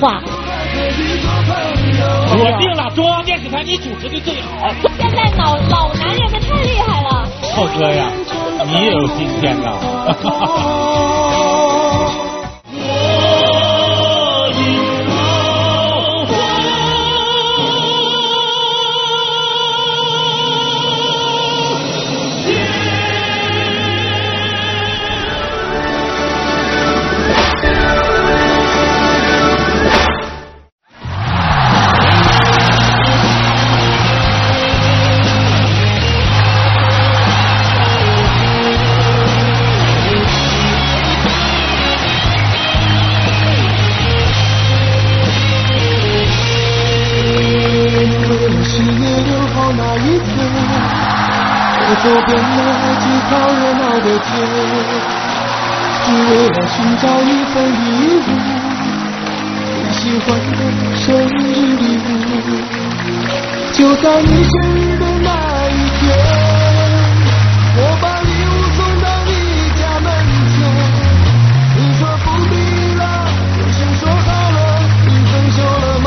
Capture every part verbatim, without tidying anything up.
话。 我定了，中央电视台你主持的最好。 现在老老男人们太厉害了。 浩哥呀，你也有今天呐。 走遍了几条热闹的街，只为了寻找一份礼物，最喜欢的生日礼物。就在你生日的那一天，我把礼物送到你家门前。你说不必了，有心说好了，你分手了吗？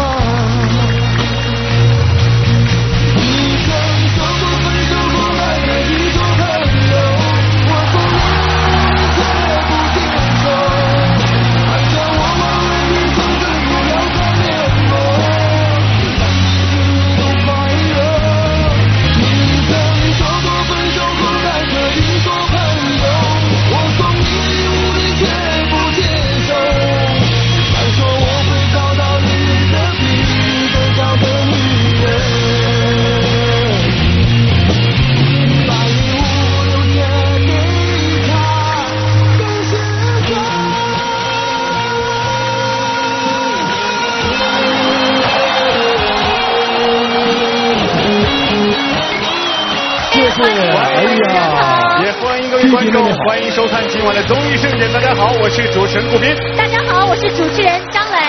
欢迎收看今晚的综艺盛典。大家好，我是主持人顾斌。 大家好，我是主持人张磊。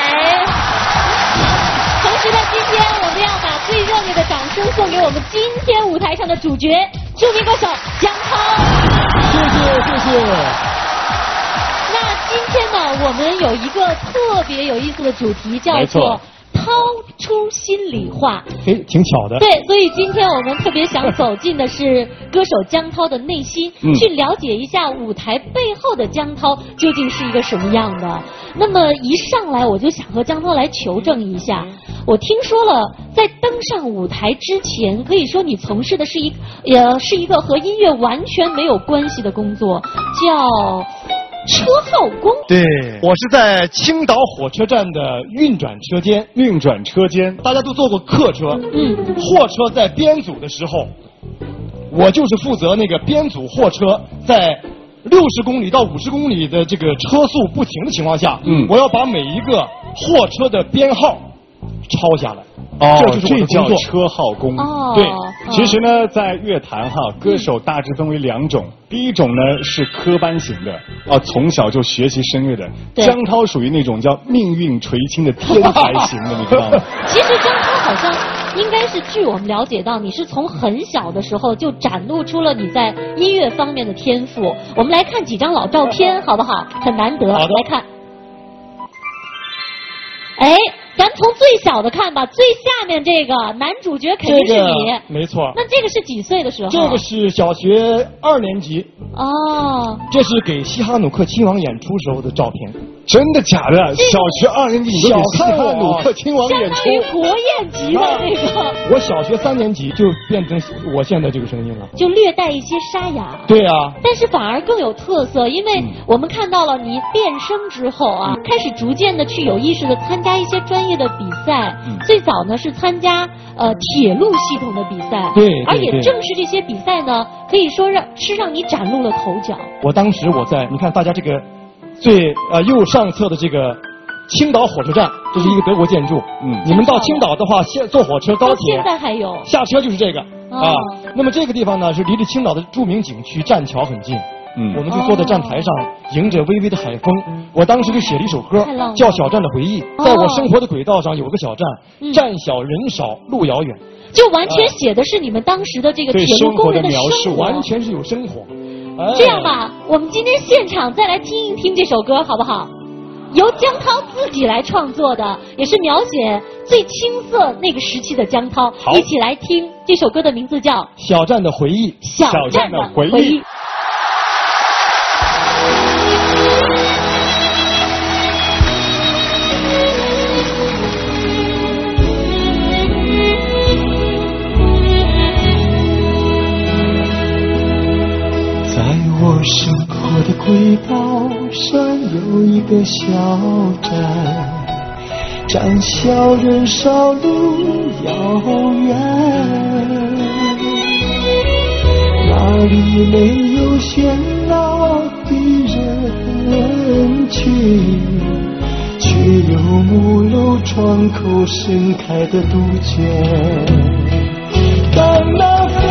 同时在今天，我们要把最热烈的掌声送给我们今天舞台上的主角，著名歌手姜涛。 谢谢谢谢。 那今天呢，我们有一个特别有意思的主题，叫做掏出心里话。 哎，挺巧的。 对，所以今天我们特别想走进的是歌手姜涛的内心，嗯、去了解一下舞台背后的姜涛究竟是一个什么样的。那么一上来我就想和姜涛来求证一下，我听说了，在登上舞台之前，可以说你从事的是一呃是一个和音乐完全没有关系的工作，叫车号工。 对，我是在青岛火车站的运转车间。 运转车间， 大家都坐过客车， 嗯， 货车在编组的时候，我就是负责那个编组货车在六十公里到五十公里的这个车速不停的情况下，嗯，我要把每一个货车的编号抄下来。 哦， 这就是我的工作， 这叫车号工。 哦， 对，其实呢，在乐坛哈，歌手大致分为两种，第一种呢是科班型的，啊，从小就学习声乐的。姜涛属于那种叫命运垂青的天才型的，你知道吗？ 其实姜涛好像应该是，据我们了解到，你是从很小的时候就展露出了你在音乐方面的天赋。我们来看几张老照片，好不好？很难得，来看。哎。咱从最小的看吧，最下面这个男主角肯定是你， 这个、没错。 那这个是几岁的时候？ 这个是小学二年级。 哦。 这是给西哈努克亲王演出时候的照片。 真的假的？小学二年级你就给西哈努克亲王演出， 相当于国宴级的那个。 我小学三年级就变成我现在这个声音了， 就略带一些沙哑。 对啊。 但是反而更有特色，因为我们看到了你变声之后啊，嗯、开始逐渐的去有意识的参加一些专业的比赛。嗯、最早呢是参加呃铁路系统的比赛， 对，对而也正是这些比赛呢，可以说让是让你崭露了头角。 我当时我在，你看大家这个。最呃右上侧的这个青岛火车站，这是一个德国建筑。嗯，你们到青岛的话，现坐火车、高铁， 现在还有下车就是这个、 哦、 啊。那么这个地方呢，是离着青岛的著名景区栈桥很近。嗯，我们就坐在站台上，迎着微微的海风。我当时就写了一首歌，叫《小站的回忆》。在我生活的轨道上有个小站， 嗯、 站小人少路遥远。 就完全写的是你们当时的这个铁路工人的生活， 完全是有生活。 这样吧，我们今天现场再来听一听这首歌，好不好？ 由江涛自己来创作的，也是描写最青涩那个时期的江涛。一起来听这首歌的名字叫《 小站的回忆》。 小站的回忆。 在我生活的轨道上有一个小站，站小人少路遥远，那里没有喧闹的人群，却有木楼窗口盛开的杜鹃。当那飞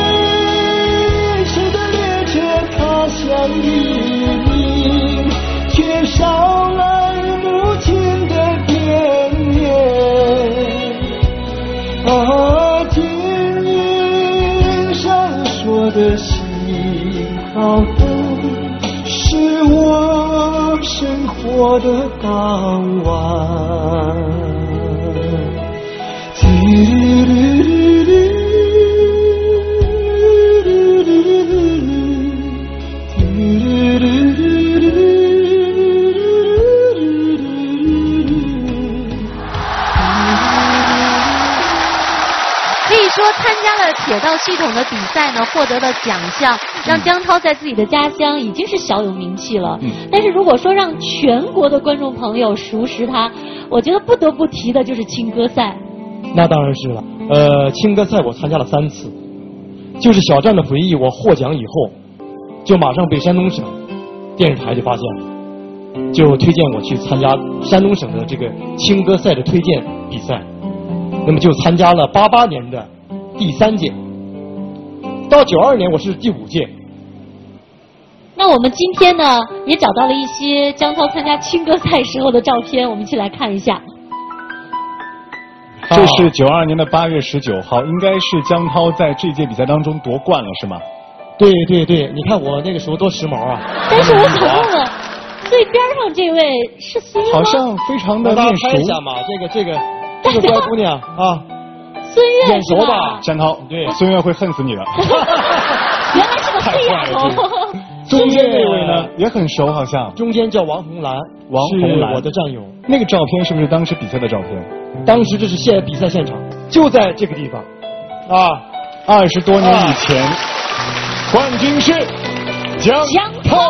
驰的列车踏向黎明，却捎来母亲的惦念。啊，金银闪烁的信号灯，是我生活的港湾。 说参加了铁道系统的比赛呢，获得了奖项，让江涛在自己的家乡已经是小有名气了。嗯、但是如果说让全国的观众朋友熟识他，我觉得不得不提的就是青歌赛。 那当然是了，呃，青歌赛我参加了三次，就是小站的回忆，我获奖以后，就马上被山东省电视台就发现了，就推荐我去参加山东省的这个青歌赛的推荐比赛，那么就参加了八八年的第三届，到九二年我是第五届。 那我们今天呢，也找到了一些江涛参加青歌赛时候的照片，我们一起来看一下。 这是九二年的八月十九号，应该是江涛在这届比赛当中夺冠了，是吗？ 对对对，你看我那个时候多时髦啊！ 但是我想问问，最边上这位是孙悦吗？ 好像非常的面熟。 大家拍一下嘛，这个这个这个乖姑娘啊。 孙悦眼熟吧？ 江涛，对，孙悦会恨死你了。 原来是个黑丫头。 中间那位呢，也很熟，好像。 中间叫王红兰， 王红兰， 我的战友。 那个照片是不是当时比赛的照片？ 当时这是现比赛现场，就在这个地方。啊， 二十多年以前，啊、冠军是江涛。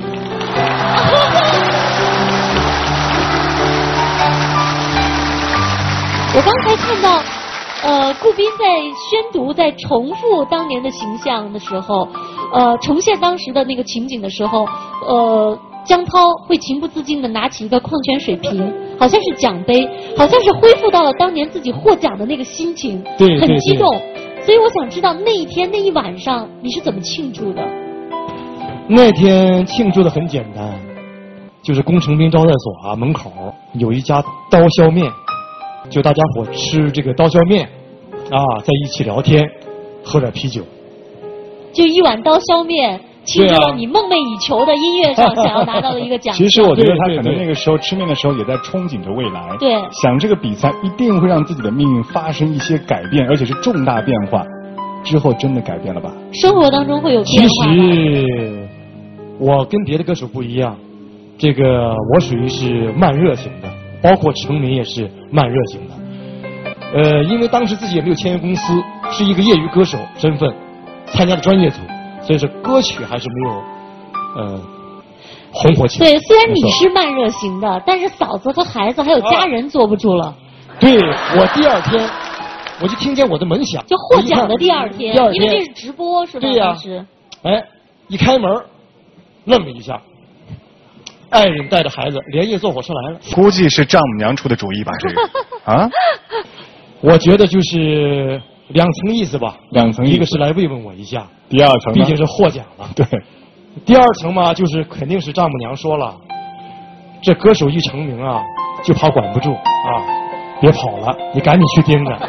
我刚才看到，呃，顾斌在宣读、在重复当年的形象的时候，呃，重现当时的那个情景的时候，呃，江涛会情不自禁地拿起一个矿泉水瓶，好像是奖杯，好像是恢复到了当年自己获奖的那个心情， 对， 很激动。所以我想知道那一天那一晚上你是怎么庆祝的？ 那天庆祝的很简单，就是工程兵招待所啊门口有一家刀削面。就大家伙吃这个刀削面，啊，在一起聊天，喝点啤酒， 就一碗刀削面，庆祝了你梦寐以求的音乐上想要拿到的一个奖项。 其实我觉得他可能那个时候吃面的时候也在憧憬着未来， 对， 想这个比赛一定会让自己的命运发生一些改变，而且是重大变化。之后真的改变了吧？ 生活当中会有变化吗？ 其实我跟别的歌手不一样，这个我属于是慢热型的。包括成名也是慢热型的，呃，因为当时自己也没有签约公司，是一个业余歌手身份，参加的专业组，所以说歌曲还是没有，呃，红火起来。 对，虽然你是慢热型的，但是嫂子和孩子还有家人坐不住了。 对，我第二天我就听见我的门响， 就获奖的第二天， 第二天因为这是直播是吧？ 对呀、啊，哎，一开门，愣了一下。爱人带着孩子连夜坐火车来了， 估计是丈母娘出的主意吧？这个啊， 我觉得就是两层意思吧。 两层意思， 一个是来慰问我一下， 第二层毕竟是获奖了。 对， 第二层嘛，就是肯定是丈母娘说了，这歌手一成名啊，就怕管不住啊，别跑了，你赶紧去盯着。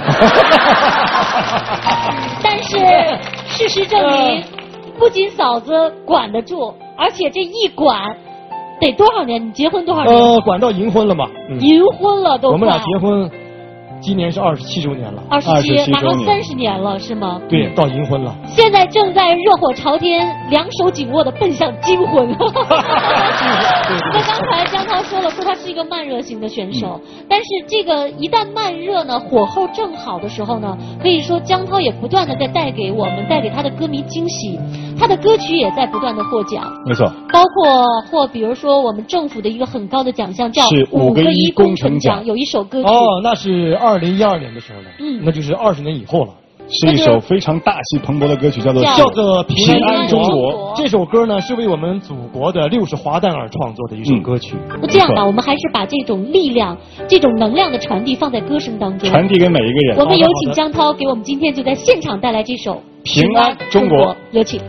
但是事实证明，不仅嫂子管得住，而且这一管。 得多少年？你结婚多少年？ 呃，管到银婚了嘛？ 嗯、银婚了都。 我们俩结婚。今年是二十七周年了， 二十七，马上三十年了，是吗？ 对，到银婚了。 现在正在热火朝天、两手紧握的奔向金婚。那刚才江涛说了，说他是一个慢热型的选手，嗯、但是这个一旦慢热呢，火候正好的时候呢，可以说江涛也不断的在带给我们、带给他的歌迷惊喜，他的歌曲也在不断的获奖。 没错， 包括或比如说我们政府的一个很高的奖项叫五个一工程奖， 有一首歌曲哦，那是二零一二年的时候了，嗯，那就是二十年以后了。 是一首非常大气磅礴的歌曲，叫做叫做《 平安中国》。 这首歌呢是为我们祖国的六十华诞而创作的一首歌曲。 那、嗯、这样吧，我们还是把这种力量、这种能量的传递放在歌声当中， 传递给每一个人。 我们有请江涛给我们今天就在现场带来这首《 平安中国》， 有请。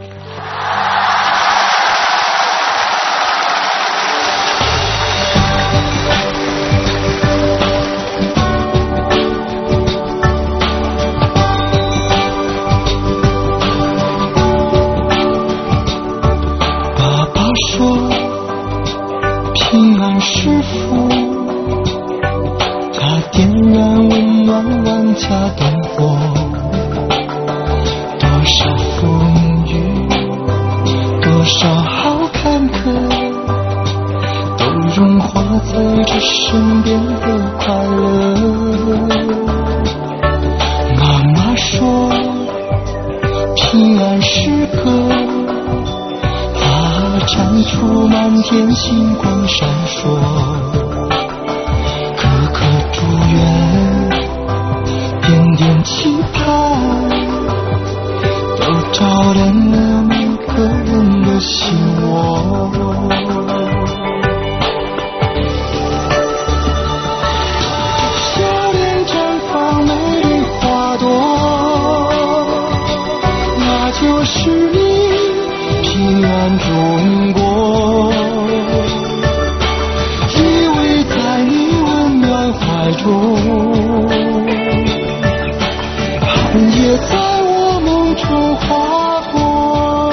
平安是福，它点燃温暖万家灯火，多少风雨，多少好坎坷，都融化在这身边的快乐。妈妈说，平安时刻绽出满天星光闪烁，颗颗祝愿，点点期盼，都照亮了每个人的心窝。笑脸绽放美丽花朵，那就是你。平安中国，依偎在你温暖怀中，寒夜在我梦中划过，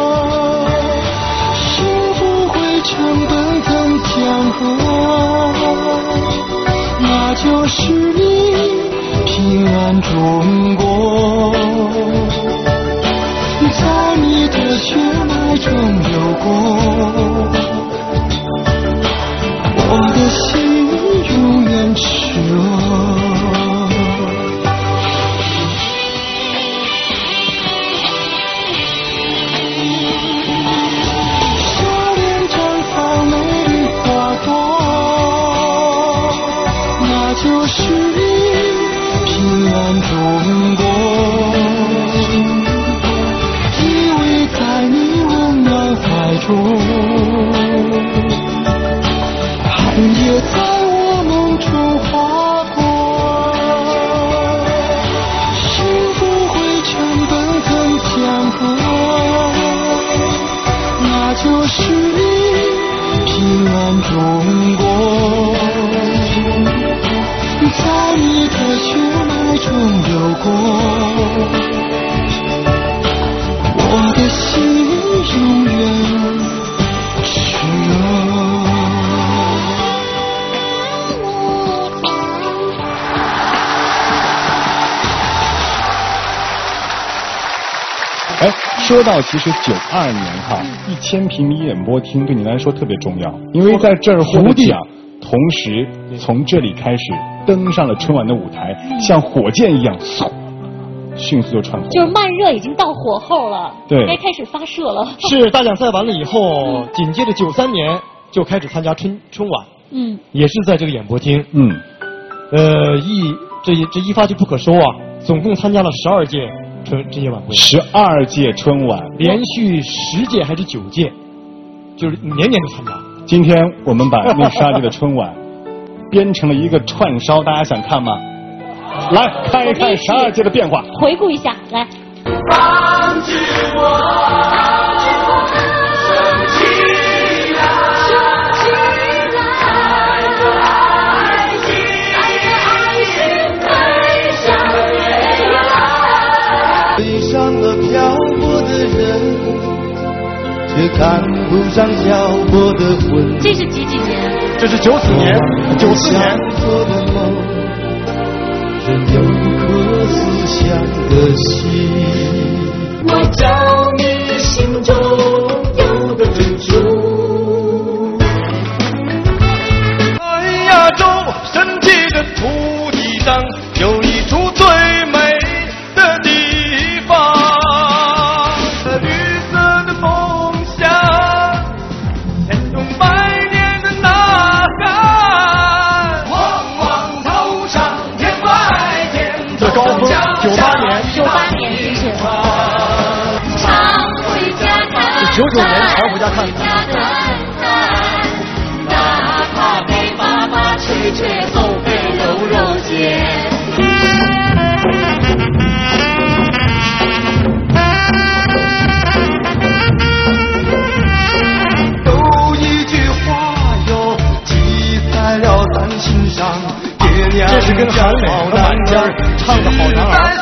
幸福汇成奔腾江河，那就是你平安中国。在你的血脉中流过，我的心永远炽热。笑脸绽放美丽花朵，那就是你平安中国。在你温暖怀中，寒夜在我梦中划过，幸福汇成奔腾江河，那就是你平安中国。在你的血脉中流过，我的心永远炽热。 哎，说到其实九二年哈，一千平米演播厅对你来说特别重要，因为在这儿获得奖，同时从这里开始登上了春晚的舞台，像火箭一样，嗖。迅速就窜红， 就是慢热已经到火候了， 对， 该开始发射了。 是大奖赛完了以后，紧接着九三年就开始参加春春晚， 嗯， 也是在这个演播厅， 嗯， 呃，一这这一发就不可收啊，总共参加了十二届春春节晚会， 十二届春晚， 连续十届还是九届，就是年年都参加。 今天我们把那十二届的春晚编成了一个串烧，大家想看吗？来看一看十二届的变化， 回顾一下，来。 放弃我，升起来，升起来，爱的爱心，飞向未来。背上了漂泊的人，却看路上漂泊的魂。 这是几几年？ 这是九四年，九四年。 做的梦，仍有一颗思乡的心。我找你心中有个珍珠。在亚洲神奇的土地上，有一处最美的地方。绿色的梦想，牵动百年的呐喊。望望头上天外天， 这高峰九八年， 九八年是不是？常回家看， 九九年常回家看。 哪怕给爸爸捶捶后背揉揉肩。 有一句话哟，记在了咱心上。爹娘这是跟韩磊和满江唱的好男儿。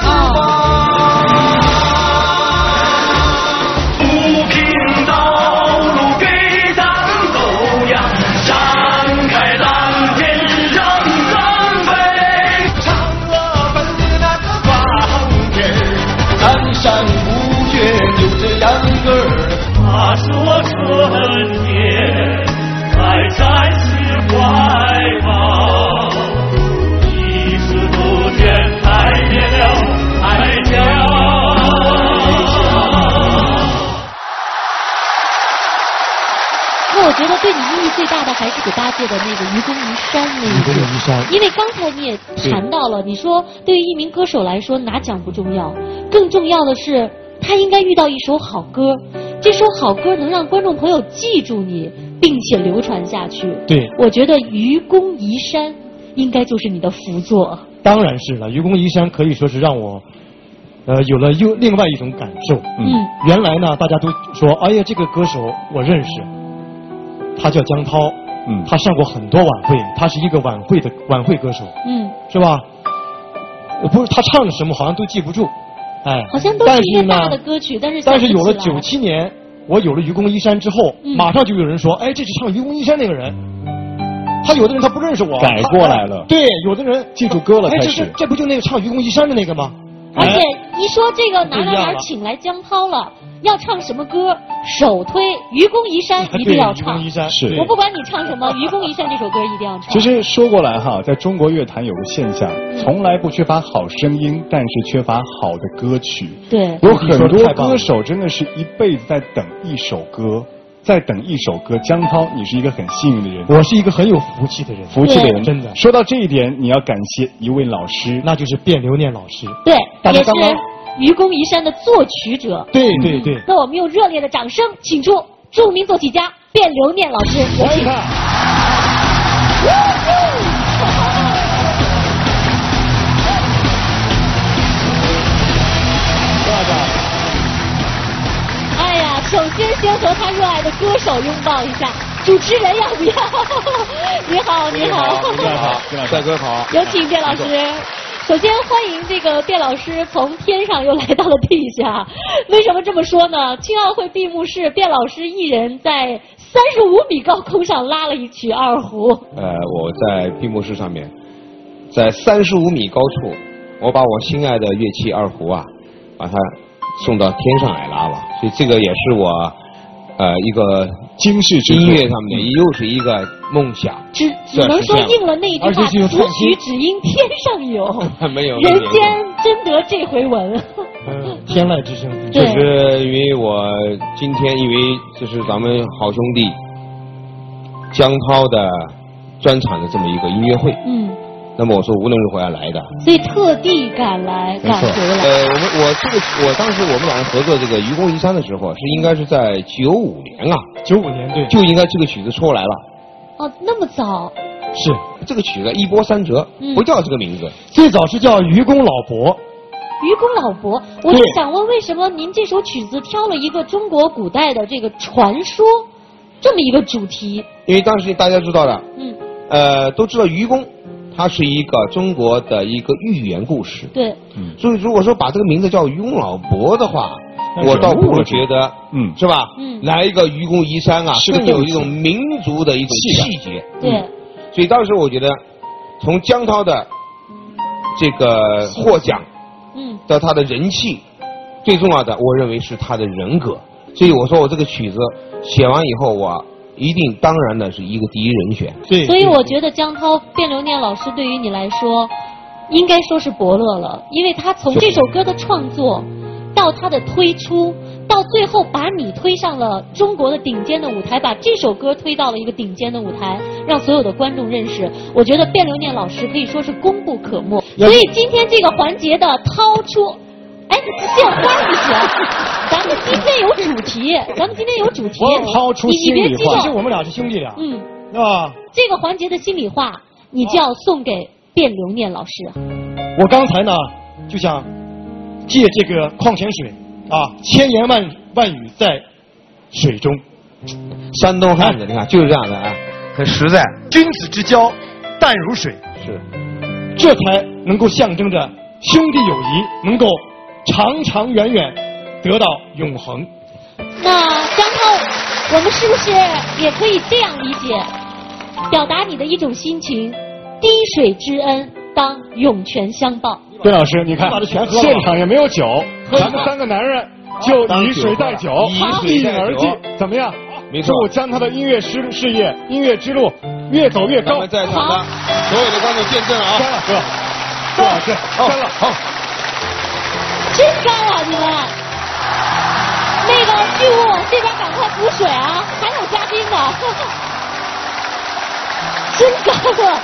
不平道路给咱走呀，展开蓝天让咱飞。嫦娥奔那个光天，山山不绝有这样个儿。 他说春天还在是怀抱，一时不见太别了海角。 那我觉得对你意义最大的还是给大家的那个愚公移山那一愚公移山因为刚才你也谈到了，你说对于一名歌手来说拿奖不重要，更重要的是他应该遇到一首好歌，这首好歌能让观众朋友记住你，并且流传下去。 对， 我觉得愚公移山应该就是你的福作。 当然是了，愚公移山可以说是让我，呃，有了又另外一种感受。 嗯， 原来呢，大家都说，哎呀，这个歌手我认识，他叫江涛， 嗯， 他上过很多晚会，他是一个晚会的晚会歌手， 嗯， 是吧？呃不是他唱的什么，好像都记不住，哎， 好像都是一些大的歌曲，但是但是有了想不起来九七年，我有了愚公移山之后， 嗯马上就有人说，哎，这是唱愚公移山那个人。他有的人他不认识我， 改过来了。 对，有的人记住歌了哎， 开始这这这不就那个唱愚公移山的那个吗？ 而且哎一说这个哪哪哪不一样了儿请来江涛了，要唱什么歌，首推愚公移山一定要唱对愚公移。山是我不管你唱什么，愚公移山这首歌一定要唱。 其实说过来哈，在中国乐坛有个现象，从来不缺乏好声音，但是缺乏好的歌曲。 对， 有很多歌手真的是一辈子在等一首歌，在等一首歌。江涛，你是一个很幸运的人， 我是一个很有福气的人， 福气的人， 真的。 说到这一点，你要感谢一位老师， 那就是卞留念老师。 对，也是大家刚刚愚公移山的作曲者。 对对对， 那我们用热烈的掌声，请出著名作曲家卞留念老师，有请。哎呀，首先先和他热爱的歌手拥抱一下，主持人要不要？你好，你好， 你好， 帅哥好， 有请卞老师。首先欢迎这个卞老师从天上又来到了地下。为什么这么说呢？青奥会闭幕式，卞老师一人在三十五米高空上拉了一曲二胡。 呃，我在闭幕式上面，在三十五米高处，我把我心爱的乐器二胡啊，把它送到天上来拉了。所以这个也是我呃一个惊世之作音乐上面的又是一个梦想。 只只能说应了那一句话：此曲只应天上有， 没有人间真得这回闻。 嗯，天籁之声。 就是因为我今天因为这是咱们好兄弟江涛的专场的这么一个音乐会， 嗯， 那么我说无论如何要来的， 所以特地赶来赶回来。 呃，我们我这个我当时我们两人合作这个愚公移山的时候，是应该是在九五年啊， 九五年对， 就应该这个曲子出来了。 哦，那么早？ 是这个曲子一波三折， 嗯不叫这个名字， 最早是叫愚公老伯。 愚公老伯，我就想问，为什么您这首曲子挑了一个中国古代的这个传说这么一个主题？ 因为当时大家知道的， 嗯， 呃，都知道愚公，它是一个中国的一个寓言故事。 对， 嗯，所以如果说把这个名字叫愚公老伯的话， 我倒不如觉得， 嗯， 是吧？ 嗯， 来一个愚公移山啊， 是个更有一种民族的一种气节。 对， 嗯，所以当时我觉得，从江涛的这个获奖， 嗯， 到他的人气，最重要的，我认为是他的人格。所以我说我这个曲子写完以后，我一定当然的是一个第一人选。 对， 所以我觉得江涛卞留念老师对于你来说，应该说是伯乐了，因为他从这首歌的创作到他的推出，到最后把你推上了中国的顶尖的舞台，把这首歌推到了一个顶尖的舞台，让所有的观众认识。我觉得卞留念老师可以说是功不可没。所以今天这个环节的掏出，哎，献花不行，咱们今天有主题，咱们今天有主题， 掏出你你别激动， 其实我们俩是兄弟俩， 嗯， 是吧？ 这个环节的心里话，你就要送给卞留念老师。 我刚才呢就想借这个矿泉水啊，千言万万语在水中。 山东汉子，你看就是这样的啊，很实在。 君子之交淡如水， 是， 这才能够象征着兄弟友谊能够长长远远得到永恒。 那江涛，我们是不是也可以这样理解，表达你的一种心情？滴水之恩，当涌泉相报。 卞老师，你看把这全喝了现场也没有酒，咱们三个男人就以水代酒，一饮而尽，怎么样？ 没错祝将他的音乐事事业、音乐之路越走越高。 咱们在场的所有的观众见证啊！ 干了，哥，卞老师，干了，好。 真干了你们！那个剧务往这边赶快补水啊，还有嘉宾呢，真干了。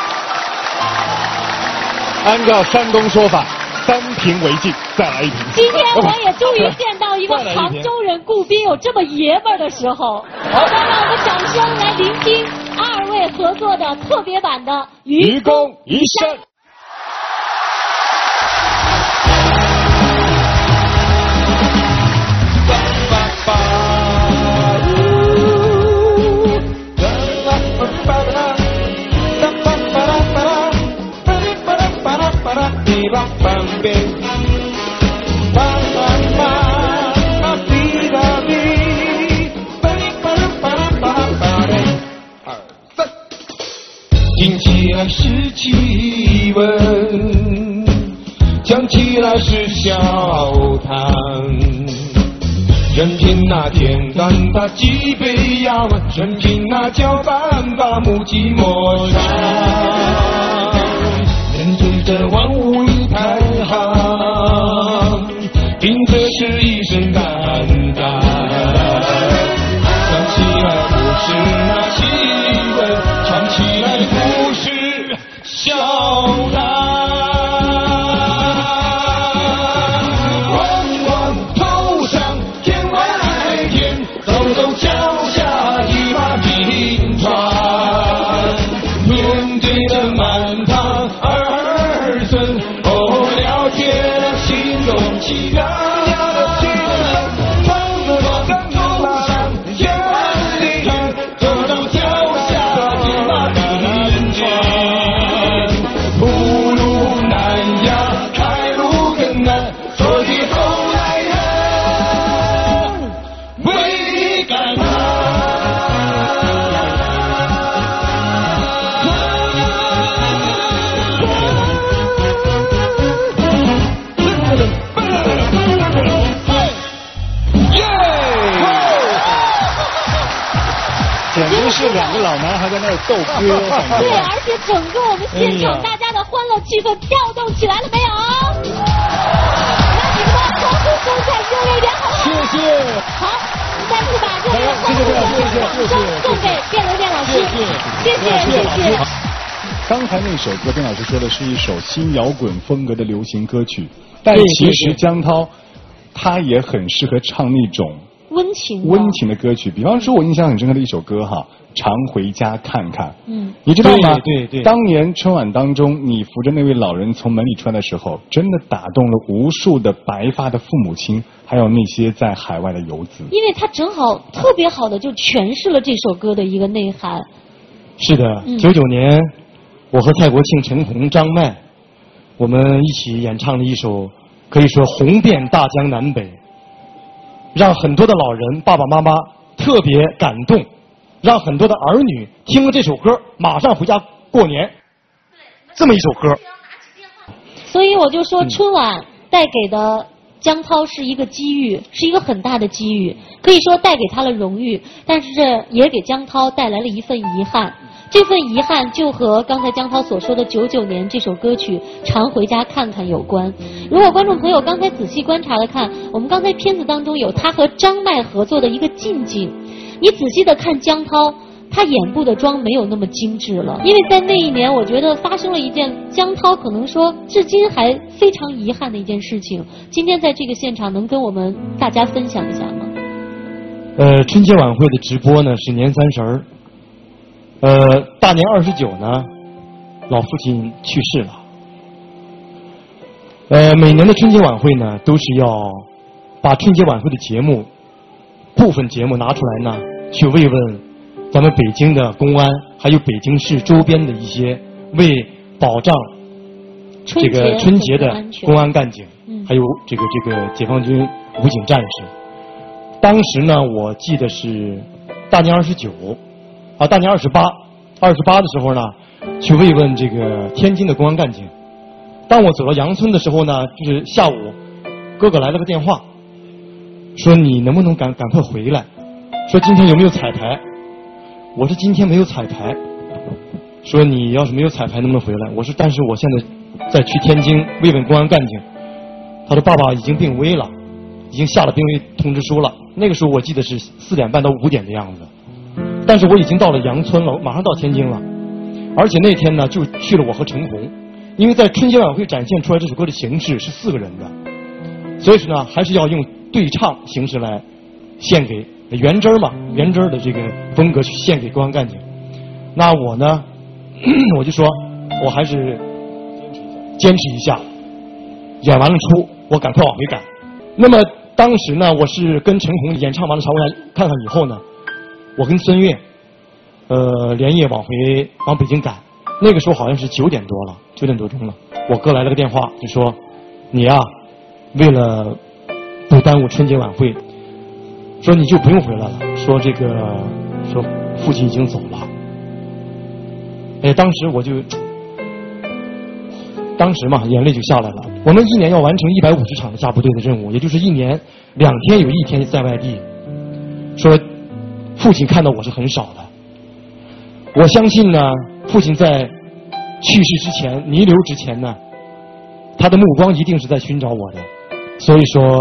按照山东说法，三瓶为敬，再来一瓶。 今天我也终于见到一个杭州人顾斌有这么爷们儿的时候。好的，让我们掌声来聆听二位合作的特别版的《 愚公移山》。 听起来是气温，讲起来是笑谈，任凭那天干把脊背压弯，任凭那脚板把木屐摩擦，面对着万物一太行，凭的是一身肝胆，想起来不是那气温，唱起来不是笑谈。 是两个老男孩在那儿斗歌， 对，而且整个我们现场大家的欢乐气氛调动起来了没有？那你们欢呼声再热烈一点好吗？ 谢谢。 好，再次把热烈的欢呼声送给卞留念老师，谢谢谢谢。 刚才那首歌，卞老师说的是一首新摇滚风格的流行歌曲，但其实江涛他也很适合唱那种温情温情的歌曲，比方说我印象很深刻的一首歌哈，常回家看看。 嗯， 你知道吗？ 对对对。 当年春晚当中，你扶着那位老人从门里出来的时候，真的打动了无数的白发的父母亲，还有那些在海外的游子。 因为他正好特别好的就诠释了这首歌的一个内涵。 是的，九九、嗯、年，我和蔡国庆、陈红、张麦，我们一起演唱了一首可以说红遍大江南北。 让很多的老人爸爸妈妈特别感动，让很多的儿女听了这首歌马上回家过年。这么一首歌， 所以我就说春晚带给的江涛是一个机遇，是一个很大的机遇，可以说带给他了荣誉，但是这也给江涛带来了一份遗憾。这份遗憾就和刚才江涛所说的九九年这首歌曲《常回家看看》有关。如果观众朋友刚才仔细观察的看，我们刚才片子当中有他和张麦合作的一个近景，你仔细的看江涛，他眼部的妆没有那么精致了，因为在那一年我觉得发生了一件江涛可能说至今还非常遗憾的一件事情。今天在这个现场能跟我们大家分享一下吗？ 呃，春节晚会的直播呢是年三十儿，呃，大年二十九呢，老父亲去世了。呃，每年的春节晚会呢都是要把春节晚会的节目部分节目拿出来呢去慰问咱们北京的公安，还有北京市周边的一些为保障这个春节的公安干警，还有这个这个解放军武警战士。当时呢，我记得是大年二十九，啊，大年二十八，二十八的时候呢，去慰问这个天津的公安干警。当我走到杨村的时候呢，就是下午，哥哥来了个电话，说你能不能赶赶快回来？说今天有没有彩排？我说今天没有彩排。说你要是没有彩排，能不能回来？我说但是我现在在去天津慰问公安干警。他说爸爸已经病危了，已经下了病危通知书了。那个时候我记得是四点半到五点的样子，但是我已经到了杨村了，马上到天津了。而且那天呢，就去了我和陈红，因为在春节晚会展现出来这首歌的形式是四个人的，所以说呢，还是要用对唱形式来献给原汁儿嘛，原汁儿的这个风格去献给公安干警。那我呢，我就说，我还是坚持一下，演完了出，我赶快往回赶。那么当时呢，我是跟陈红演唱完了《常回来看看》以后呢，我跟孙悦，呃，连夜往回往北京赶。那个时候好像是九点多了，九点多钟了。我哥来了个电话，就说：“你呀、啊，为了不耽误春节晚会，说你就不用回来了。说这个，说父亲已经走了。”哎，当时我就，当时嘛，眼泪就下来了。我们一年要完成一百五十场的下部队的任务，也就是一年两天有一天在外地。说父亲看到我是很少的。我相信呢，父亲在去世之前、弥留之前呢，他的目光一定是在寻找我的。所以说，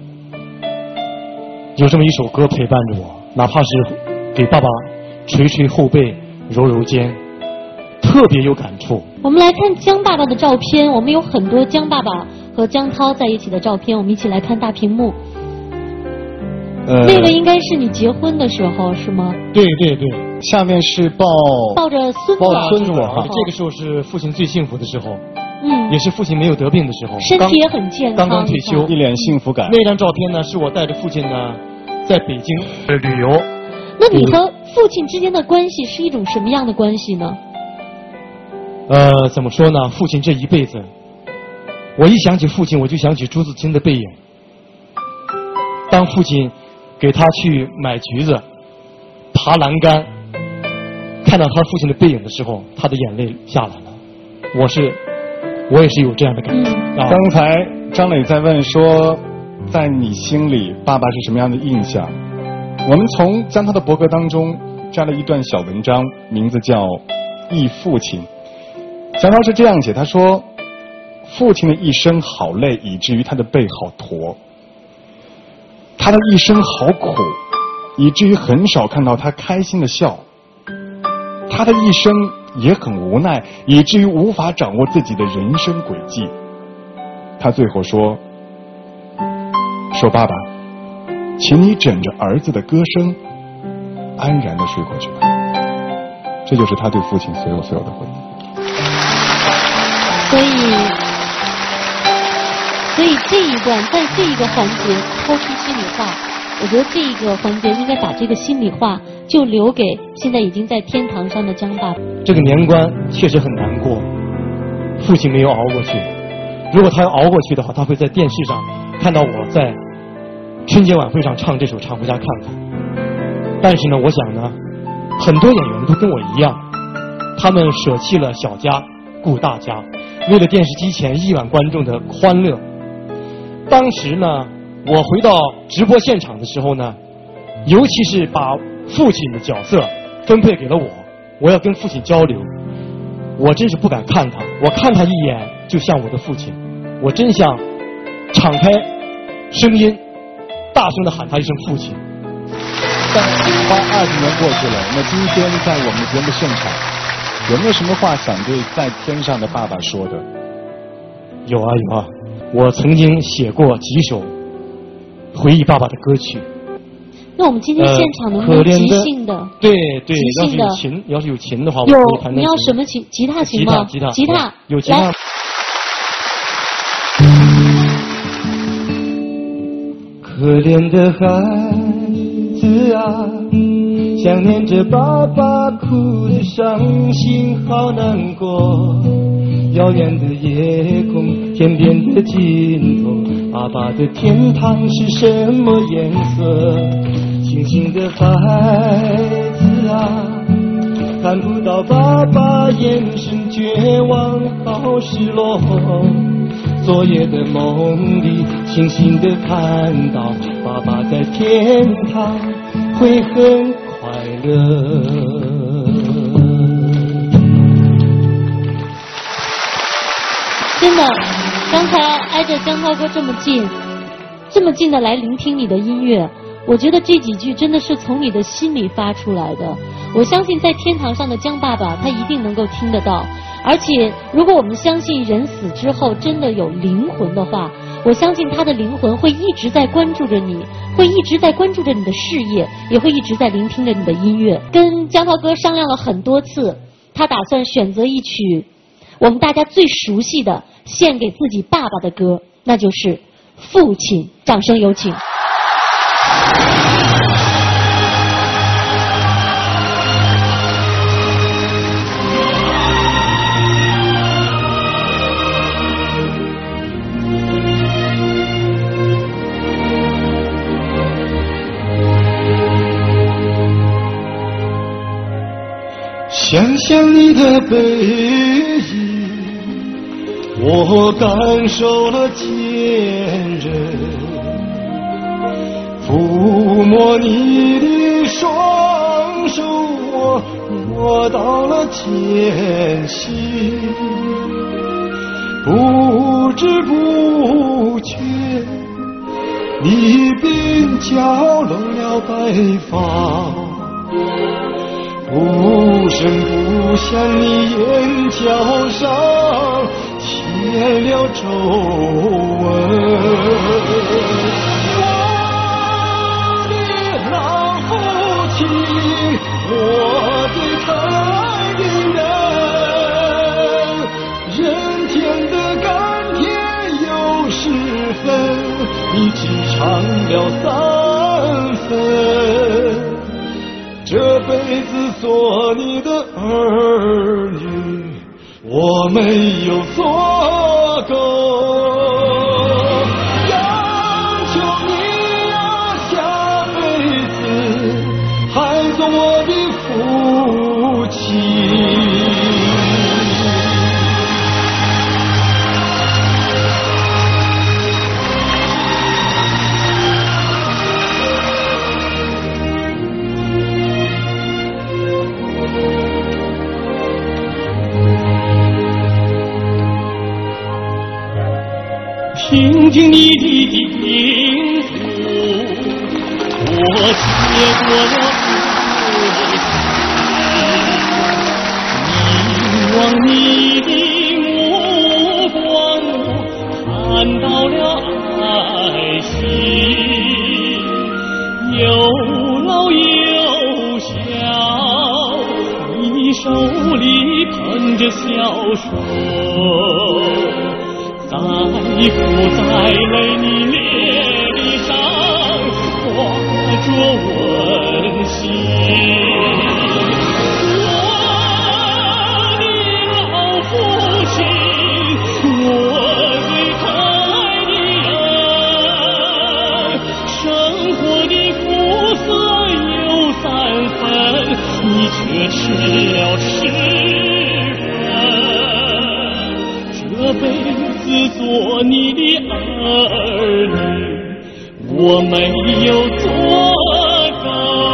有这么一首歌陪伴着我，哪怕是给爸爸捶捶后背、揉揉肩，特别有感触。 我们来看江爸爸的照片，我们有很多江爸爸和江涛在一起的照片，我们一起来看大屏幕。呃、那个应该是你结婚的时候是吗？ 对对对， 下面是抱抱着孙子， 抱孙子哈。这个时候是父亲最幸福的时候， 嗯， 也是父亲没有得病的时候， 身体也很健康， 刚刚退休， 一脸幸福感。 那张照片呢，是我带着父亲呢在北京旅游。 那你和父亲之间的关系是一种什么样的关系呢？ 呃，怎么说呢？父亲这一辈子，我一想起父亲，我就想起朱自清的背影。当父亲给他去买橘子、爬栏杆，看到他父亲的背影的时候，他的眼泪下来了。我是，我也是有这样的感觉。 嗯啊、 刚才张磊在问说，在你心里，爸爸是什么样的印象？我们从江涛的博客当中摘了一段小文章，名字叫《忆父亲》。江涛是这样写，他说：“父亲的一生好累，以至于他的背好驼。他的一生好苦，以至于很少看到他开心的笑。他的一生也很无奈，以至于无法掌握自己的人生轨迹。他最后说：说爸爸，请你枕着儿子的歌声，安然地睡过去吧。”这就是他对父亲所有所有的回忆。 所以，所以这一段，在这一个环节抛出心里话，我觉得这一个环节应该把这个心里话就留给现在已经在天堂上的江爸爸。 这个年关确实很难过，父亲没有熬过去。如果他要熬过去的话，他会在电视上看到我在春节晚会上唱这首《常回家看看》。但是呢，我想呢，很多演员都跟我一样，他们舍弃了小家顾大家，为了电视机前亿万观众的欢乐。当时呢，我回到直播现场的时候呢，尤其是把父亲的角色分配给了我，我要跟父亲交流，我真是不敢看他，我看他一眼就像我的父亲，我真想敞开声音，大声地喊他一声父亲。 但快二十年过去了，那今天在我们的节目现场，有没有什么话想对在天上的爸爸说的？ 有啊有啊，我曾经写过几首回忆爸爸的歌曲。 那我们今天现场能不能即兴的？ 呃、对对， 即兴的。 要是有琴，要是有琴的话， 有我可以弹。 你要什么琴？吉他琴吗？ 吉他吉他。吉他有吉他。可怜的孩子啊，想念着爸爸，哭得伤心好难过。遥远的夜空，天边的尽头，爸爸的天堂是什么颜色？星星的孩子啊，看不到爸爸，眼神绝望，好失落。昨夜的梦里，清醒地看到爸爸在天堂会很快乐。 真的，刚才挨着江涛哥这么近，这么近的来聆听你的音乐，我觉得这几句真的是从你的心里发出来的。我相信在天堂上的江爸爸，他一定能够听得到。而且，如果我们相信人死之后真的有灵魂的话，我相信他的灵魂会一直在关注着你，会一直在关注着你的事业，也会一直在聆听着你的音乐。跟江涛哥商量了很多次，他打算选择一曲我们大家最熟悉的献给自己爸爸的歌，那就是《父亲》。掌声有请。 想想你的背影，我感受了坚韧，抚摸你的双手，我摸到了艰辛，不知不觉你鬓角露了白发，不声不响，你眼角上贴了皱纹。我的老父亲，我的疼爱的人，人间的甘甜有十分，你只尝了三分。这辈子做你的儿女，我没有做够。央求你呀，下辈子还做我的父亲。听听你的叮嘱，我接过了父亲，凝望你的目光，看到了爱心，有老有小，你手里捧着小手。在苦在累，你脸上挂着温馨。我的老父亲，我最疼爱的人，生子做你的儿女，我没有做到，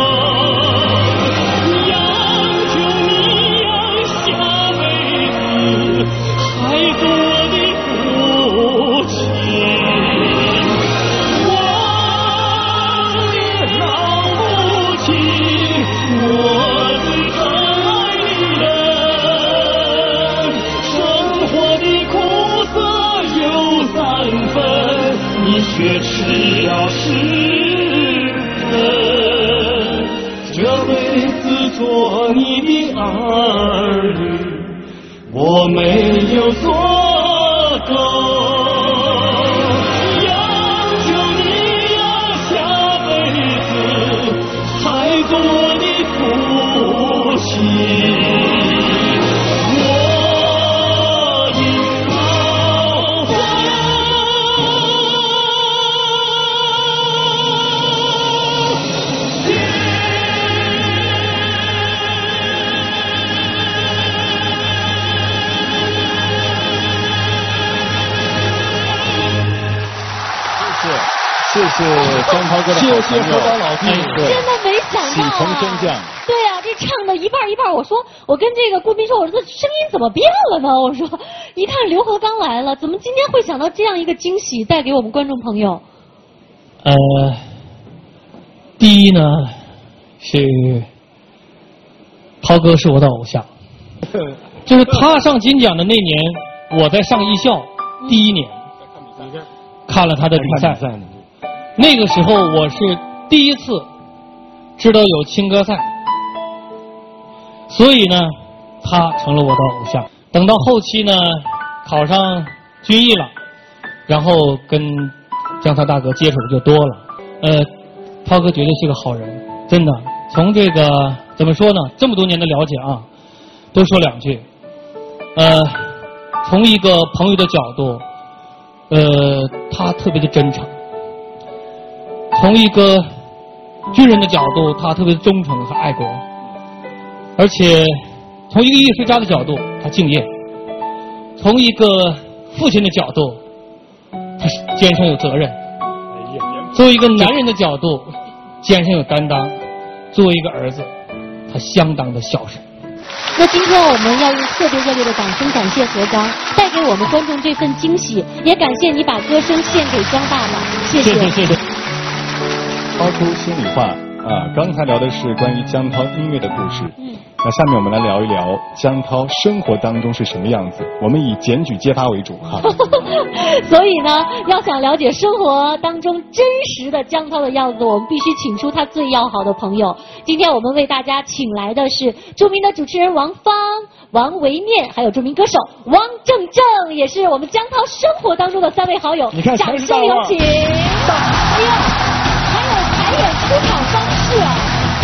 央求你呀，下辈子还做我的父亲。我的老母亲，我最疼爱的人，生活的苦涩有三分，你却吃了十分。这辈子做你的儿女，我没有做够。做你父亲，我的老婆。 谢谢江涛哥的好朋友， 谢谢河岛老弟， 对， 真的没想到啊！ 喜从升降。 对啊，这唱的一半一半，我说我跟这个顾斌说，我说这声音怎么变了呢？我说一看刘和刚来了，怎么今天会想到这样一个惊喜带给我们观众朋友？ 呃，第一呢是涛哥是我的偶像，就是他上金奖的那年，我在上艺校第一年，看了他的比赛。那个时候我是第一次知道有青歌赛，所以呢，他成了我的偶像。等到后期呢，考上军艺了，然后跟江涛大哥接触的就多了。呃，涛哥绝对是个好人，真的。从这个怎么说呢？这么多年的了解啊，多说两句。呃，从一个朋友的角度，呃，他特别的真诚。从一个军人的角度，他特别的忠诚和爱国，而且从一个艺术家的角度，他敬业；从一个父亲的角度，他肩上有责任；作为一个男人的角度，肩上有担当；作为一个儿子，他相当的孝顺。 那今天我们要用特别热烈的掌声感谢何刚，带给我们观众这份惊喜，也感谢你把歌声献给江爸爸，谢谢。 谢谢谢谢。 掏出心里话啊，刚才聊的是关于江涛音乐的故事。嗯，那下面我们来聊一聊江涛生活当中是什么样子。我们以检举揭发为主哈。 所以呢，要想了解生活当中真实的江涛的样子，我们必须请出他最要好的朋友。今天我们为大家请来的是著名的主持人王芳、王维念，还有著名歌手汪正正，也是我们江涛生活当中的三位好友。 你看， 掌声有请。哎呦，还有排演出场方式啊！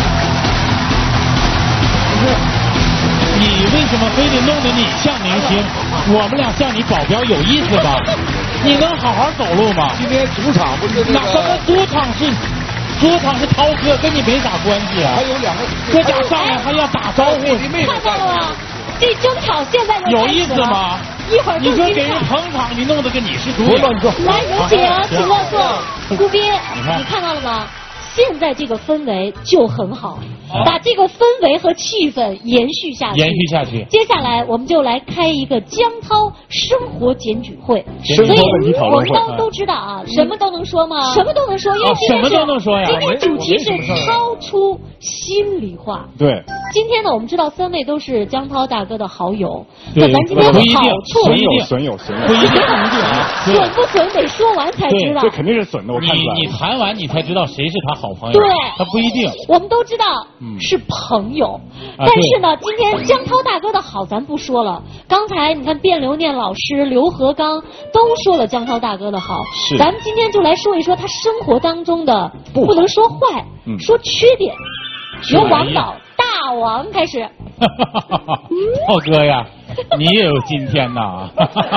不是，你为什么非得弄得你像明星，我们俩像你保镖有意思吧？你能好好走路吗？ 今天主场不是那那什么个， 主场是主场是涛哥，跟你没啥关系啊还。有两个这家上来还要打招呼， 你妹妹看到了吗？这争吵现在就有意思吗？ 一会儿你就精说给人彩。 捧场，你弄得跟你是猪一样。 乱坐。 来，有请啊，请落座。顾斌， 看你看到了吗？现在这个氛围就很好，把这个氛围和气氛延续下去。 延续下去。 接下来我们就来开一个江涛生活检举会。 生活问题讨我论会。 们都都知道啊，什么都能说吗？什么都能说，因为哦今天是什么都能说呀今天主题是我没什么事儿掏出心里话。 对， 今天呢，我们知道三位都是江涛大哥的好友， 对那咱今天的好不一定处不一定损友损友不一定不一定啊。 损不损得说完才知道这。肯定是损的，我看出来你你了。 谈完你才知道谁是他好朋友， 对他不一定。 我们都知道嗯是朋友， 啊但是呢，今天江涛大哥的好咱不说了。刚才你看卞留念老师、刘和刚都说了江涛大哥的好， 是咱们今天就来说一说他生活当中的， 不好不能说坏， 嗯说缺点。由哪一王导大王开始。 涛哥呀，你也有今天呐！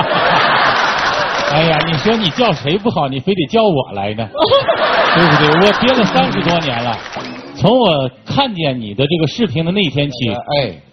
哎呀，你说你叫谁不好，你非得叫我来呢，对不对？我憋了三十多年了，从我看见你的这个视频的那一天起， 哎，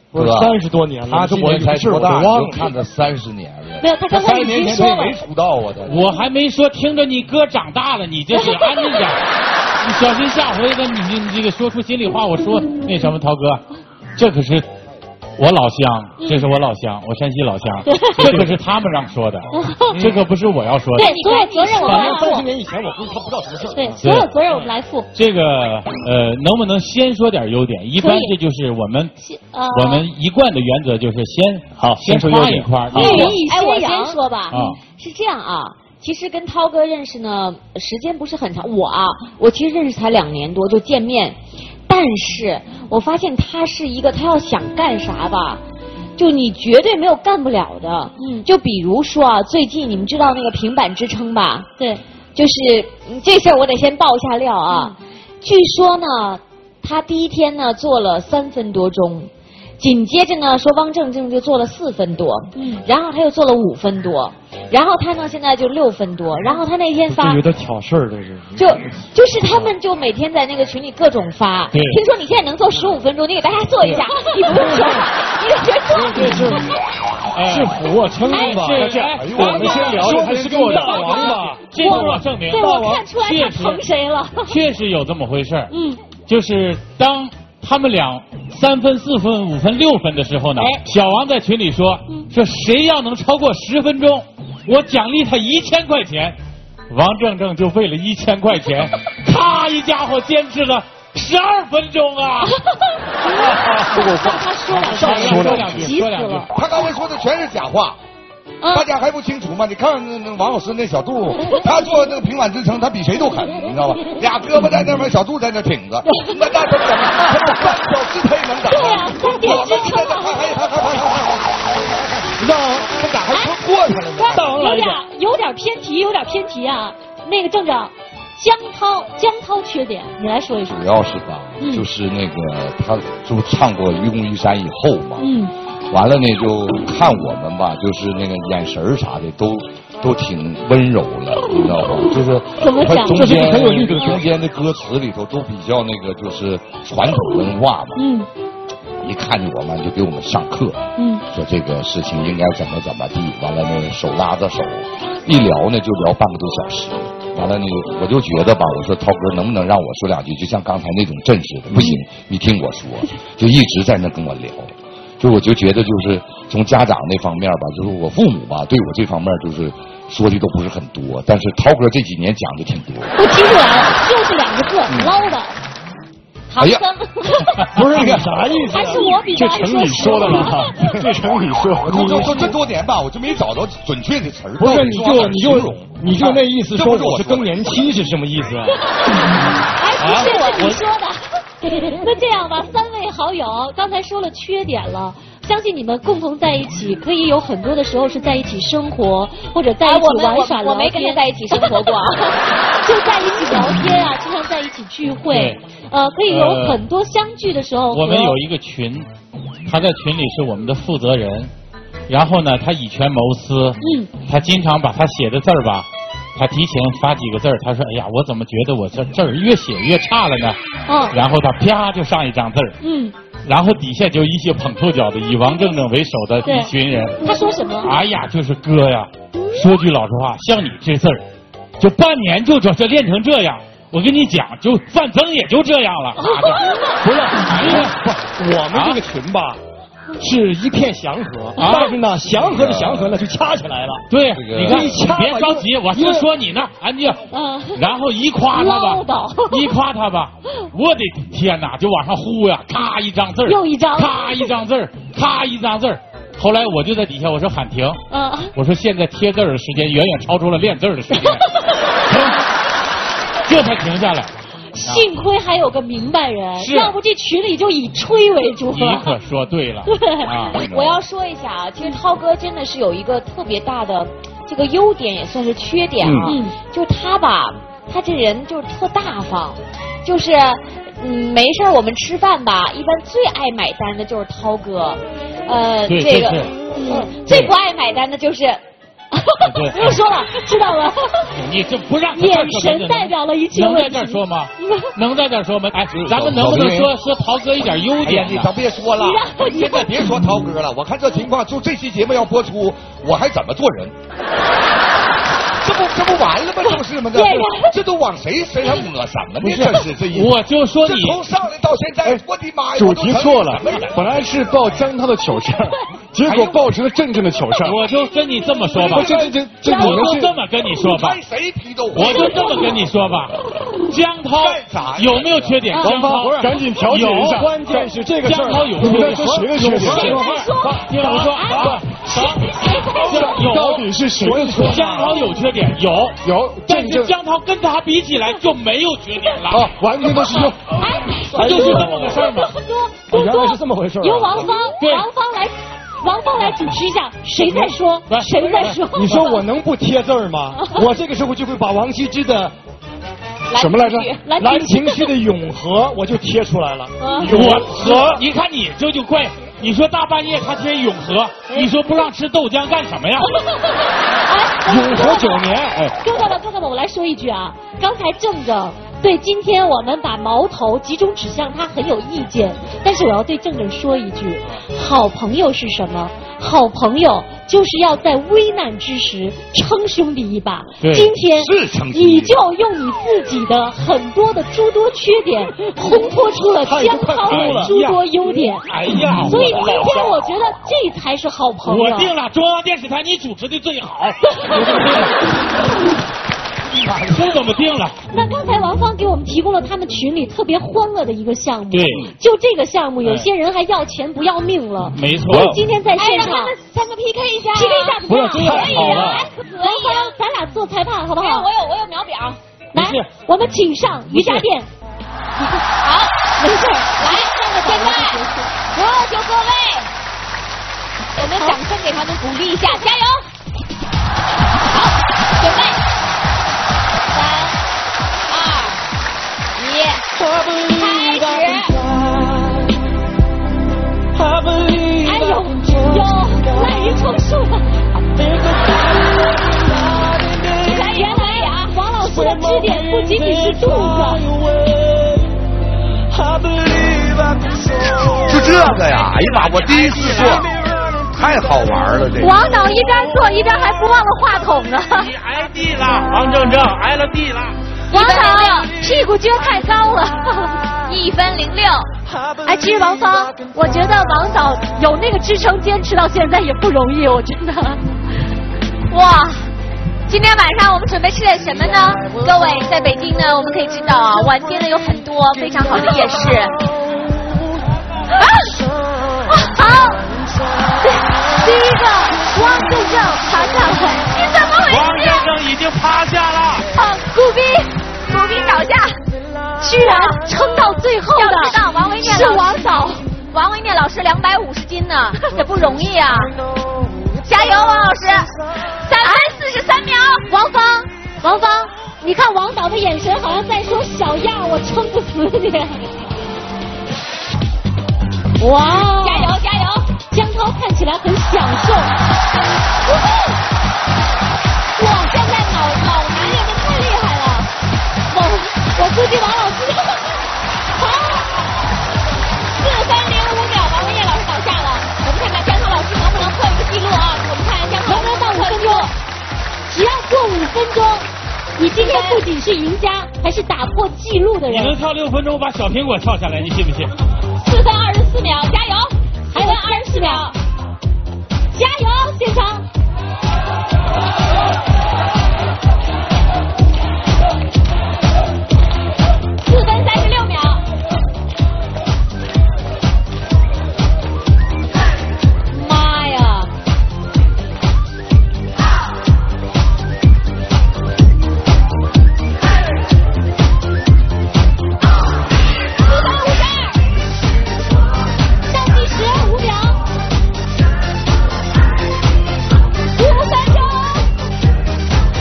不是三十多年了， 他今年才多大？ 忘了， 看他三十年了。 没有，他刚才已经说了。 没出道啊，他。 我还没说，听着你哥长大了，你这是安静点，你小心下回的你你这个说出心里话。我说那什么，涛哥，这可是。我老乡，这是我老乡，我山西老乡，这可是他们让说的，这可不是我要说的。 对，所有责任我们来负。 三十年以前我不他不知道什么事。 对，所有责任我们来负。 这个呃，能不能先说点优点？一般这就是我们我们一贯的原则，就是先好先夸一夸。 欲以哎，我先说吧。 啊， 是这样啊。其实跟涛哥认识呢，时间不是很长。我啊，我其实认识才两年多就见面。但是我发现他是一个，他要想干啥吧，就你绝对没有干不了的。嗯，就比如说啊，最近你们知道那个平板支撑吧？对，就是这事儿我得先爆一下料啊。嗯、据说呢，他第一天呢做了三分多钟，紧接着呢说汪正正就做了四分多，嗯，然后他又做了五分多，然后他呢现在就六分多，然后他那天发有点挑事儿，这是就就是他们就每天在那个群里各种发，听说你现在能做十五分钟，你给大家做一下，你不用说话，你给别做， 这是是俯卧撑吧？ 是哎呦，我们先聊聊，还是跟我大王吧？ 这个我证明， 对我看出来他疼谁了， 确实有这么回事儿。 嗯， 就是当。他们俩三分、四分、五分、六分的时候呢，哎、小王在群里说、嗯、说谁要能超过十分钟，我奖励他一千块钱。王正正就为了一千块钱，咔一家伙坚持了十二分钟啊！ 让他说两句， 说两句， 急死了。 他刚才说的全是假话。 啊、 大家还不清楚吗？你看那那王老师那小肚，他做那个平板支撑，他比谁都狠，你知道吧？俩胳膊在那边，小肚在那挺着，那那怎么整？他那三小时他也能整。 对呀、啊，三点支撑啊！ 还还还还还，你知道吗？他咋还说过去了呢？ 有点有点偏题，有点偏题啊！那个郑正，江涛，江涛缺点，你来说一说。 主要是吧，嗯、就是那个他就唱过《愚公移山》以后嘛。嗯。完了呢，就看我们吧，就是那个眼神啥的都都挺温柔了，你知道吧？就是他中间很有力的中间的歌词里头都比较那个，就是传统文化嘛。嗯。一看见我们就给我们上课，嗯，说这个事情应该怎么怎么地。完了呢，手拉着手，一聊呢就聊半个多小时。完了呢，我就觉得吧，我说涛哥能不能让我说两句，就像刚才那种阵似的？不行，你听我说，就一直在那跟我聊。就我就觉得就是从家长那方面吧，就是我父母吧，对我这方面就是说的都不是很多，但是涛哥这几年讲的挺多。 我听出来了，就是两个字，嗯、唠叨。唐僧， 不是你啥意思？ 还是我比较爱说说的了，这成你说， 你就这多年吧，我就没找到准确的词儿。 不是，你就你就你就那意思说我是更年期是什么意思啊？ 哎，不是我你说的。那这样吧，三位好友刚才说了缺点了，相信你们共同在一起，可以有很多的时候是在一起生活，或者在一起玩耍聊天。 我没跟他在一起生活过， 就在一起聊天啊，经常在一起聚会，呃，可以有很多相聚的时候。 我们有一个群，他在群里是我们的负责人，然后呢，他以权谋私，嗯，他经常把他写的字儿吧。他提前发几个字儿，他说：“哎呀，我怎么觉得我这字儿越写越差了呢？”哦，然后他啪就上一张字儿，嗯，然后底下就一些捧臭脚的，以王正正为首的一群人。 他说什么？ 哎呀，就是哥呀，说句老实话，像你这字儿，就半年就这这练成这样。我跟你讲，就范增也就这样了。 不是，不，我们这个群吧。是一片祥和，啊、但是呢，祥和的祥和呢就掐起来了。 对，你看，你别着急，我就说你呢，安静。嗯。然后一夸他吧，一夸他吧，我的天哪，就往上呼呀，咔一张字儿， 又一张， 咔一张字儿，咔一张字儿。后来我就在底下我说喊停，嗯，我说现在贴字儿的时间远远超出了练字儿的时间，这才停下来。 幸亏还有个明白人，要不这群里就以吹为主了。 你可说对了。 对， 啊、 我要说一下啊，其实涛哥真的是有一个特别大的这个优点，也算是缺点啊，嗯、就是他吧，他这人就是特大方，就是嗯没事儿我们吃饭吧，一般最爱买单的就是涛哥，呃，这个嗯最不爱买单的就是。 对， 不用说了，知道了。 你这不让眼神代表了一切。 能在这儿说吗？能在这儿说吗？哎，咱们能不能说说陶哥一点优点？ 哎呀，你可别说了，现在别说陶哥了。我看这情况，就这期节目要播出，我还怎么做人？这不这不完了吗？这不是吗？这这都往谁身上抹什么呢？这是这一， 我就说你从上来到现在，我的妈呀！ 主题错了，本来是报姜涛的糗事儿，结果报成了真正的糗事儿。 我就跟你这么说吧， 这这这这你们是这么跟你说吧， 谁批斗我就这么跟你说吧，姜涛有没有缺点？ 王芳，赶紧调解一下。关键是这个事儿， 姜涛有缺点， 说谁的缺点？ 谁说？听我说啊，有到底是谁的缺点？ 姜涛有缺点，有有， 但是姜涛跟他比起来就没有缺点了。 啊，完全都是优。 哎， 他就是这么个事儿嘛。 多多原来是这么回事。 由王芳，王芳来。王芳来主持一下，谁在说？谁在说？ 你说我能不贴字儿吗？我这个时候就会把王羲之的什么来着？ 兰亭序的永和我就贴出来了。 永和，你看你这就怪。你说大半夜他贴永和，你说不让吃豆浆干什么呀？ 永和九年， 哎，哥哥们，哥哥们，我来说一句啊，刚才正正对今天我们把矛头集中指向他很有意见，但是我要对正正说一句，好朋友是什么？好朋友就是要在危难之时撑兄弟一把。今天你就用你自己的很多的诸多缺点，烘托出了姜涛的诸多优点。 哎呀， 所以今天我觉得这才是好朋友。 我定了，中央电视台你主持的最好。就这么定了。 那刚才王芳给我们提供了他们群里特别欢乐的一个项目。 对。 就这个项目，有些人还要钱不要命了。 没错。 所以今天在现场， 三个 P K 一下。 P K 一下怎么样？ 可以啊。 王芳，咱俩做裁判好不好？ 我有我有秒表。 来，我们请上瑜伽垫。 好， 没事。 来，现在所有各位，我们掌声给他们鼓励一下，加油！好，准备。 哎呦，有滥竽充数了！原来啊，王老师的支点不仅仅是肚子。 就这个呀！哎呀妈，我第一次做，太好玩了这个。 王导一边做一边还不忘了话筒呢。 你挨地了，王正正挨了地了。 王导屁股撅太高了， 一分零六。 哎，其实王芳，我觉得王导有那个支撑坚持到现在也不容易，我真的。 哇，今天晚上我们准备吃点什么呢？各位，在北京呢，我们可以知道啊，晚间呢有很多非常好的夜市。啊，好，第一个王正正爬上来，你怎么回事？ 王正正已经趴下了。 好，古斌，古斌倒下。 居然撑到最后的， 要知道王维念是王导， 王维念老师两百五十斤呢，也不容易啊！加油，王老师！三分四十三秒， 王芳，王芳，你看王导的眼神好像在说小样，我撑不死你。哇！ 加油加油！ 姜涛看起来很享受。 哇，现在脑脑男练得太厉害了。 我我估计王老师， 好，四分零五秒，王文艳老师倒下了。我们看看姜涛老师能不能破一个记录啊？我们看姜涛能不能到五分钟？只要过五分钟，你今天不仅是赢家，还是打破记录的人。 你能跳六分钟把小苹果跳下来，你信不信？ 四分二十四秒，加油！ 还有二十秒，加油！现场。 四分三十六秒， 妈呀！ 四分五十二， 倒计时五秒， 五分钟。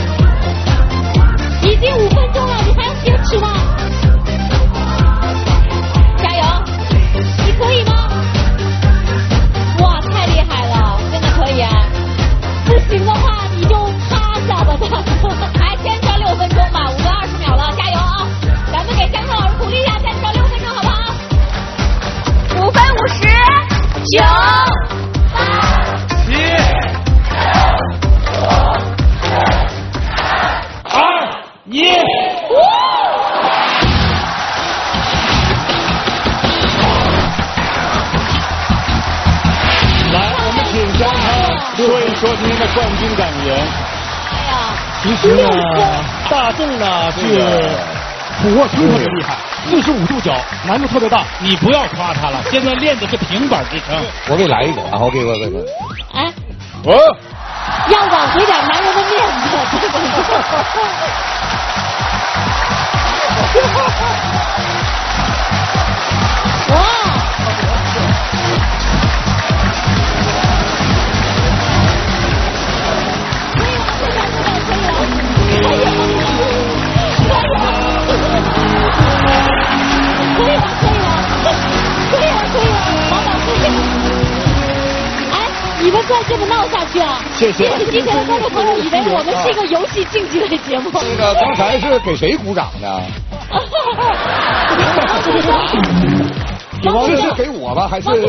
耶！ 来，我们请江涛说一说今天的冠军感言。 哎呀， 其实呢，大众呢是俯卧撑特别厉害，四十五度角，难度特别大。 你不要夸他了，现在练的是平板支撑。 我给来一个啊！我给我给我。 哎， 我要挽回点男人的面子，对不对？哇！可以了，可以了，可以了，可以了，王导可以了。哎，你们再这么闹下去啊！ 谢谢。 电视机前的观众朋友以为我们是一个游戏竞技类节目。 那个刚才是给谁鼓掌呢？这是给我吧，还是？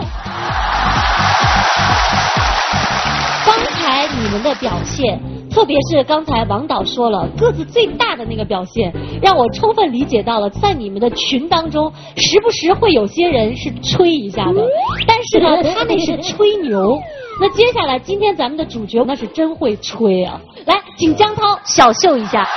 刚才你们的表现，特别是刚才王导说了个子最大的那个表现，让我充分理解到了，在你们的群当中，时不时会有些人是吹一下的，但是呢，他那是吹牛。那接下来，今天咱们的主角那是真会吹啊！来，请江涛小秀一下。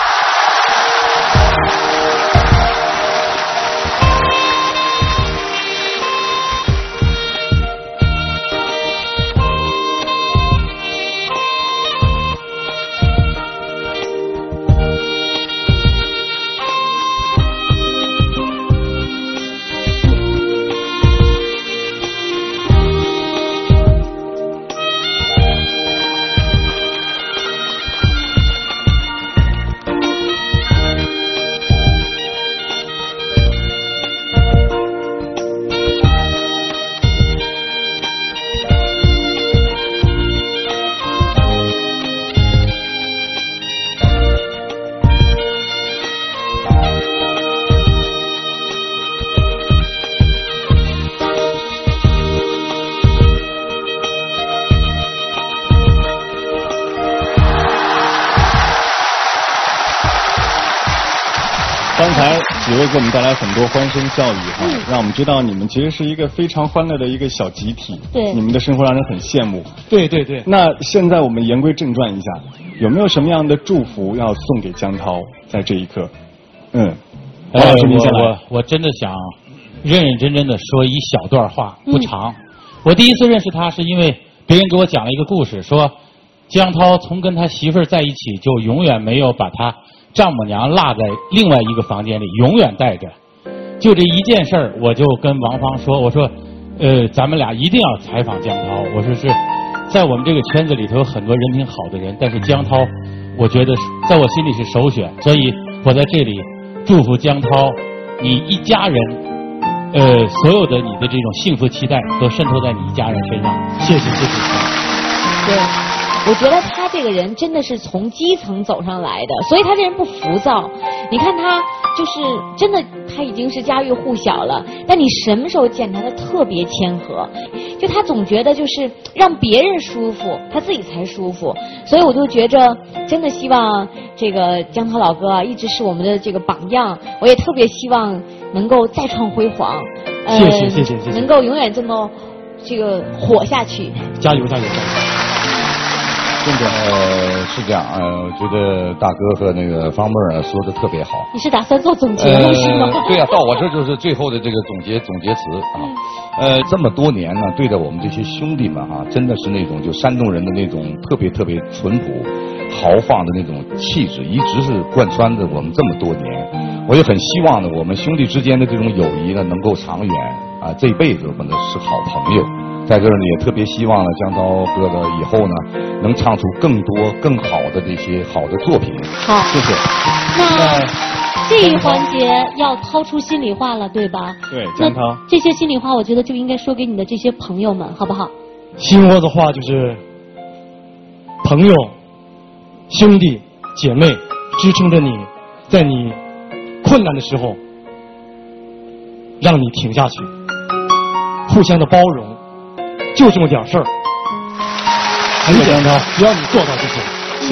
刚才几位给我们带来很多欢声笑语哈，嗯、让我们知道你们其实是一个非常欢乐的一个小集体。 对， 你们的生活让人很羡慕。 对对对。 那现在我们言归正传一下，有没有什么样的祝福要送给江涛？在这一刻，嗯， 呃，我我我真的想认认真真的说一小段话，不长。嗯、我第一次认识他是因为别人给我讲了一个故事，说江涛从跟他媳妇儿在一起就永远没有把他丈母娘落在另外一个房间里，永远带着。就这一件事儿，我就跟王芳说，我说，呃，咱们俩一定要采访江涛。我说是在我们这个圈子里头有很多人品好的人，但是江涛，我觉得在我心里是首选，所以我在这里祝福江涛，你一家人，呃，所有的你的这种幸福期待都渗透在你一家人身上。 谢谢谢谢。 对。我觉得他这个人真的是从基层走上来的，所以他这人不浮躁。你看他就是真的，他已经是家喻户晓了，但你什么时候见他，他特别谦和。就他总觉得就是让别人舒服，他自己才舒服。所以我就觉着，真的希望这个江涛老哥啊，一直是我们的这个榜样。我也特别希望能够再创辉煌。 呃、谢谢谢谢谢谢。 能够永远这么这个火下去。 加油加油加油！ 这个呃是这样，呃，我觉得大哥和那个方妹儿说的特别好。 你是打算做总结了、呃、是吗？ 对呀、啊，到我这就是最后的这个总结总结词啊。呃，这么多年呢，对待我们这些兄弟们啊，真的是那种就山东人的那种特别特别淳朴、豪放的那种气质，一直是贯穿着我们这么多年。我也很希望呢，我们兄弟之间的这种友谊呢，能够长远啊，这辈子我们呢是好朋友。在这儿呢，也特别希望呢，江涛哥哥以后呢，能唱出更多更好的这些好的作品。 好， 谢谢。 那这一环节要掏出心里话了，对吧？ 对，江涛。 这些心里话，我觉得就应该说给你的这些朋友们，好不好？ 心窝的话就是，朋友、兄弟、姐妹支撑着你，在你困难的时候，让你挺下去，互相的包容。就这么点事儿， 谢谢江涛， 只要你做到就行。 谢谢。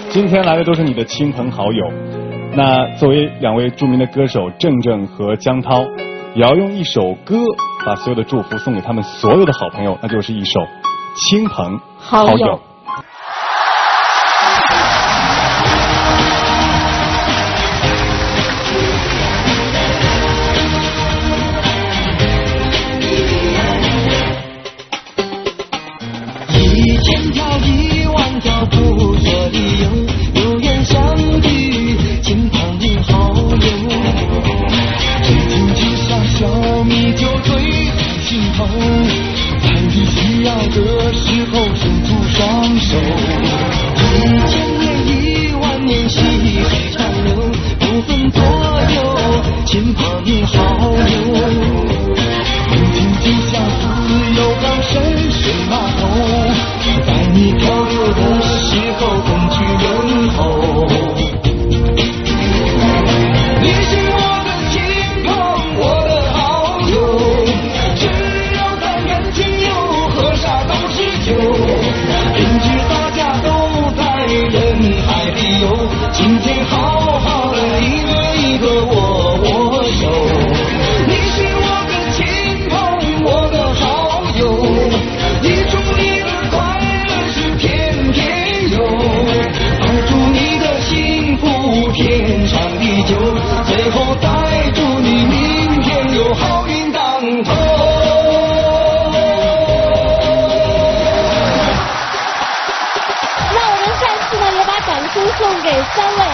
今天来的都是你的亲朋好友。那作为两位著名的歌手郑郑和江涛，也要用一首歌把所有的祝福送给他们所有的好朋友，那就是一首《亲朋好友》。好友一千条一万条不说理由，有缘相遇，亲朋好友。真情就像小米酒醉在心头，在你需要的时候伸出双手。一千年一万年细水长流，不分左右，亲朋好友。真情就像自由港深水码头，在你漂流的时候共去问候。你是我的亲朋，我的好友，只要谈感情有喝啥都是酒，明知大家都在人海里游，今天好好的一个一个握握手。你是我的亲朋，我的好友，你祝你的快乐是天天有，保祝你的幸福天长地久，最后再祝你明天有好运当头。 那我们再次呢也把掌声送给三位。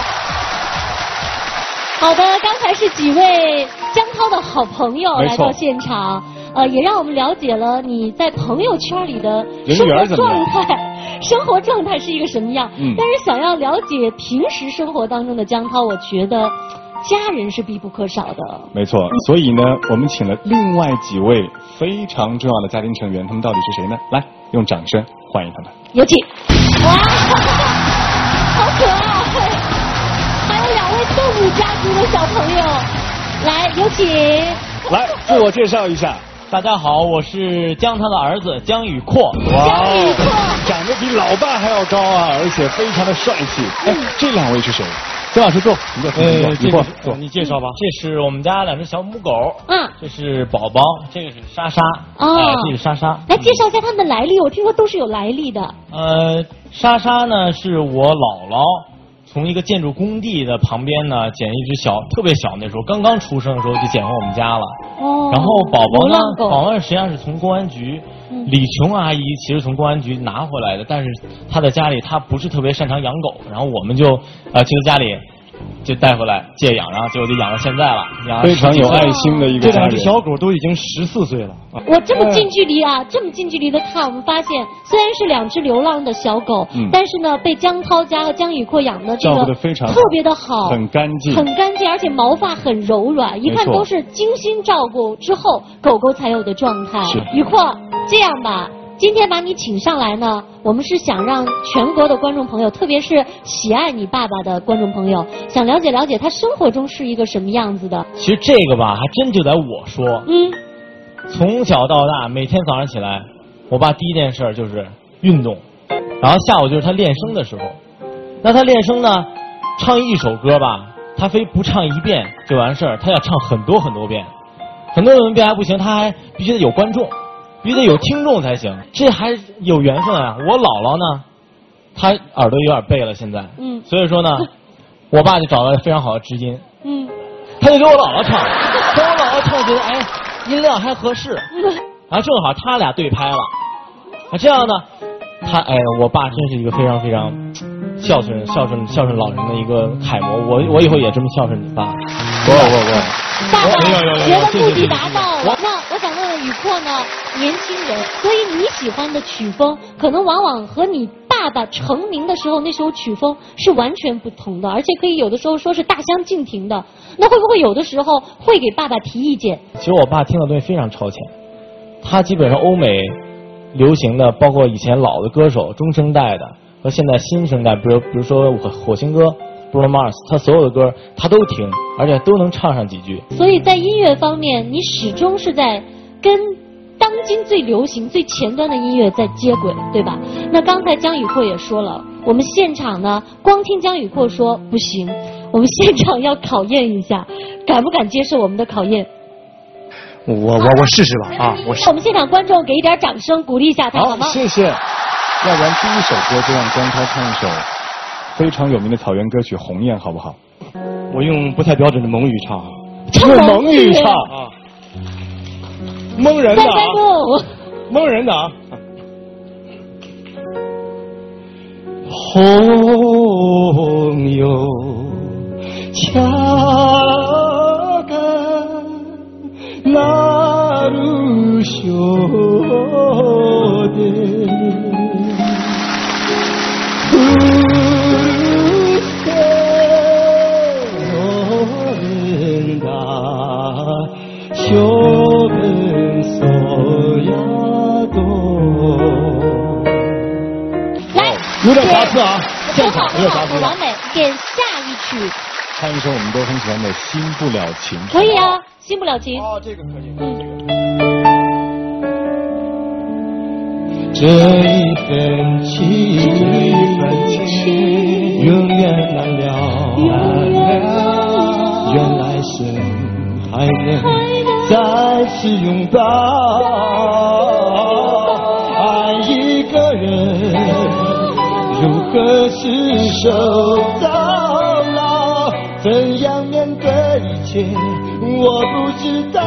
好的，刚才是几位江涛的好朋友来到现场，呃，也让我们了解了你在朋友圈里的生活状态，生活状态是一个什么样。嗯、但是想要了解平时生活当中的江涛，我觉得家人是必不可少的。 没错，所以呢，我们请了另外几位非常重要的家庭成员，他们到底是谁呢？来，用掌声欢迎他们。 有请。哇，好可爱！还有两位动物家族的小朋友，来，有请。 来，自我介绍一下。 大家好，我是江涛的儿子江宇阔。 哇，江宇阔长得比老爸还要高啊，而且非常的帅气。哎，这两位是谁？江老师坐，你坐， 呃， 你坐，坐， 你介绍吧。这是我们家两只小母狗， 嗯， 这是宝宝，这个是莎莎， 哦， 哎，这是莎莎。 来介绍一下他们的来历，我听说都是有来历的。 呃，莎莎呢是我姥姥从一个建筑工地的旁边呢捡一只小，特别小那时候刚刚出生的时候就捡回我们家了。哦。然后宝宝呢，宝宝实际上是从公安局。李琼阿姨其实从公安局拿回来的，但是她在家里她不是特别擅长养狗，然后我们就呃去她家里就带回来借养，然后结果就养到现在了，养非常有爱心的一个家人。 这两只小狗都已经十四岁了。 我这么近距离啊，这么近距离的看，我们发现虽然是两只流浪的小狗，嗯、但是呢，被江涛家和江宇阔养的这个特别的好， 很干净， 很干净，而且毛发很柔软，一看都是精心照顾之后狗狗才有的状态。宇阔，这样吧。今天把你请上来呢，我们是想让全国的观众朋友，特别是喜爱你爸爸的观众朋友，想了解了解他生活中是一个什么样子的。 其实这个吧，还真就得我说。嗯。从小到大，每天早上起来，我爸第一件事就是运动，然后下午就是他练声的时候。那他练声呢，唱一首歌吧，他非不唱一遍就完事儿，他要唱很多很多遍，很多很多遍还不行，他还必须得有观众。必须得有听众才行，这还有缘分啊！我姥姥呢，她耳朵有点背了，现在，嗯，所以说呢，我爸就找到了非常好的知音，嗯，他就给我姥姥唱，跟我姥姥唱觉得哎音量还合适，然后正好他俩对拍了，啊这样呢，他哎我爸真是一个非常非常孝顺孝顺孝顺老人的一个楷模，我我以后也这么孝顺你爸，我我我。 爸爸觉得目的达到了，那我想问问宇阔呢，年轻人，所以你喜欢的曲风，可能往往和你爸爸成名的时候那首曲风是完全不同的，而且可以有的时候说是大相径庭的。那会不会有的时候会给爸爸提意见？ 其实我爸听的东西非常超前，他基本上欧美流行的，包括以前老的歌手、中生代的和现在新生代，比如比如说火星哥。Bruno Mars， 他所有的歌他都听，而且都能唱上几句。 所以在音乐方面，你始终是在跟当今最流行、最前端的音乐在接轨，对吧？那刚才江宇阔也说了， 我们现场呢，光听姜宇阔说不行，我们现场要考验一下，敢不敢接受我们的考验？ 我我我试试吧啊！我试。 我们现场观众给一点掌声鼓励一下他，好吗？ 谢谢。要不然第一首歌就让姜涛唱一首非常有名的草原歌曲《鸿雁》，好不好？ 我用不太标准的蒙语唱。 用蒙语唱啊！蒙人的啊！蒙人的啊！红哟，恰个那路修的。 来， 有点瑕疵啊，现场有点瑕疵。 完美，点下一曲。 唱一首我们都很喜欢的《新不了情》。 可以啊，新不了情。 哦，这个可以。嗯，这一份情，永远难了，原来是还能再次拥抱。爱一个人，如何厮守到老？怎样面对一切，我不知道。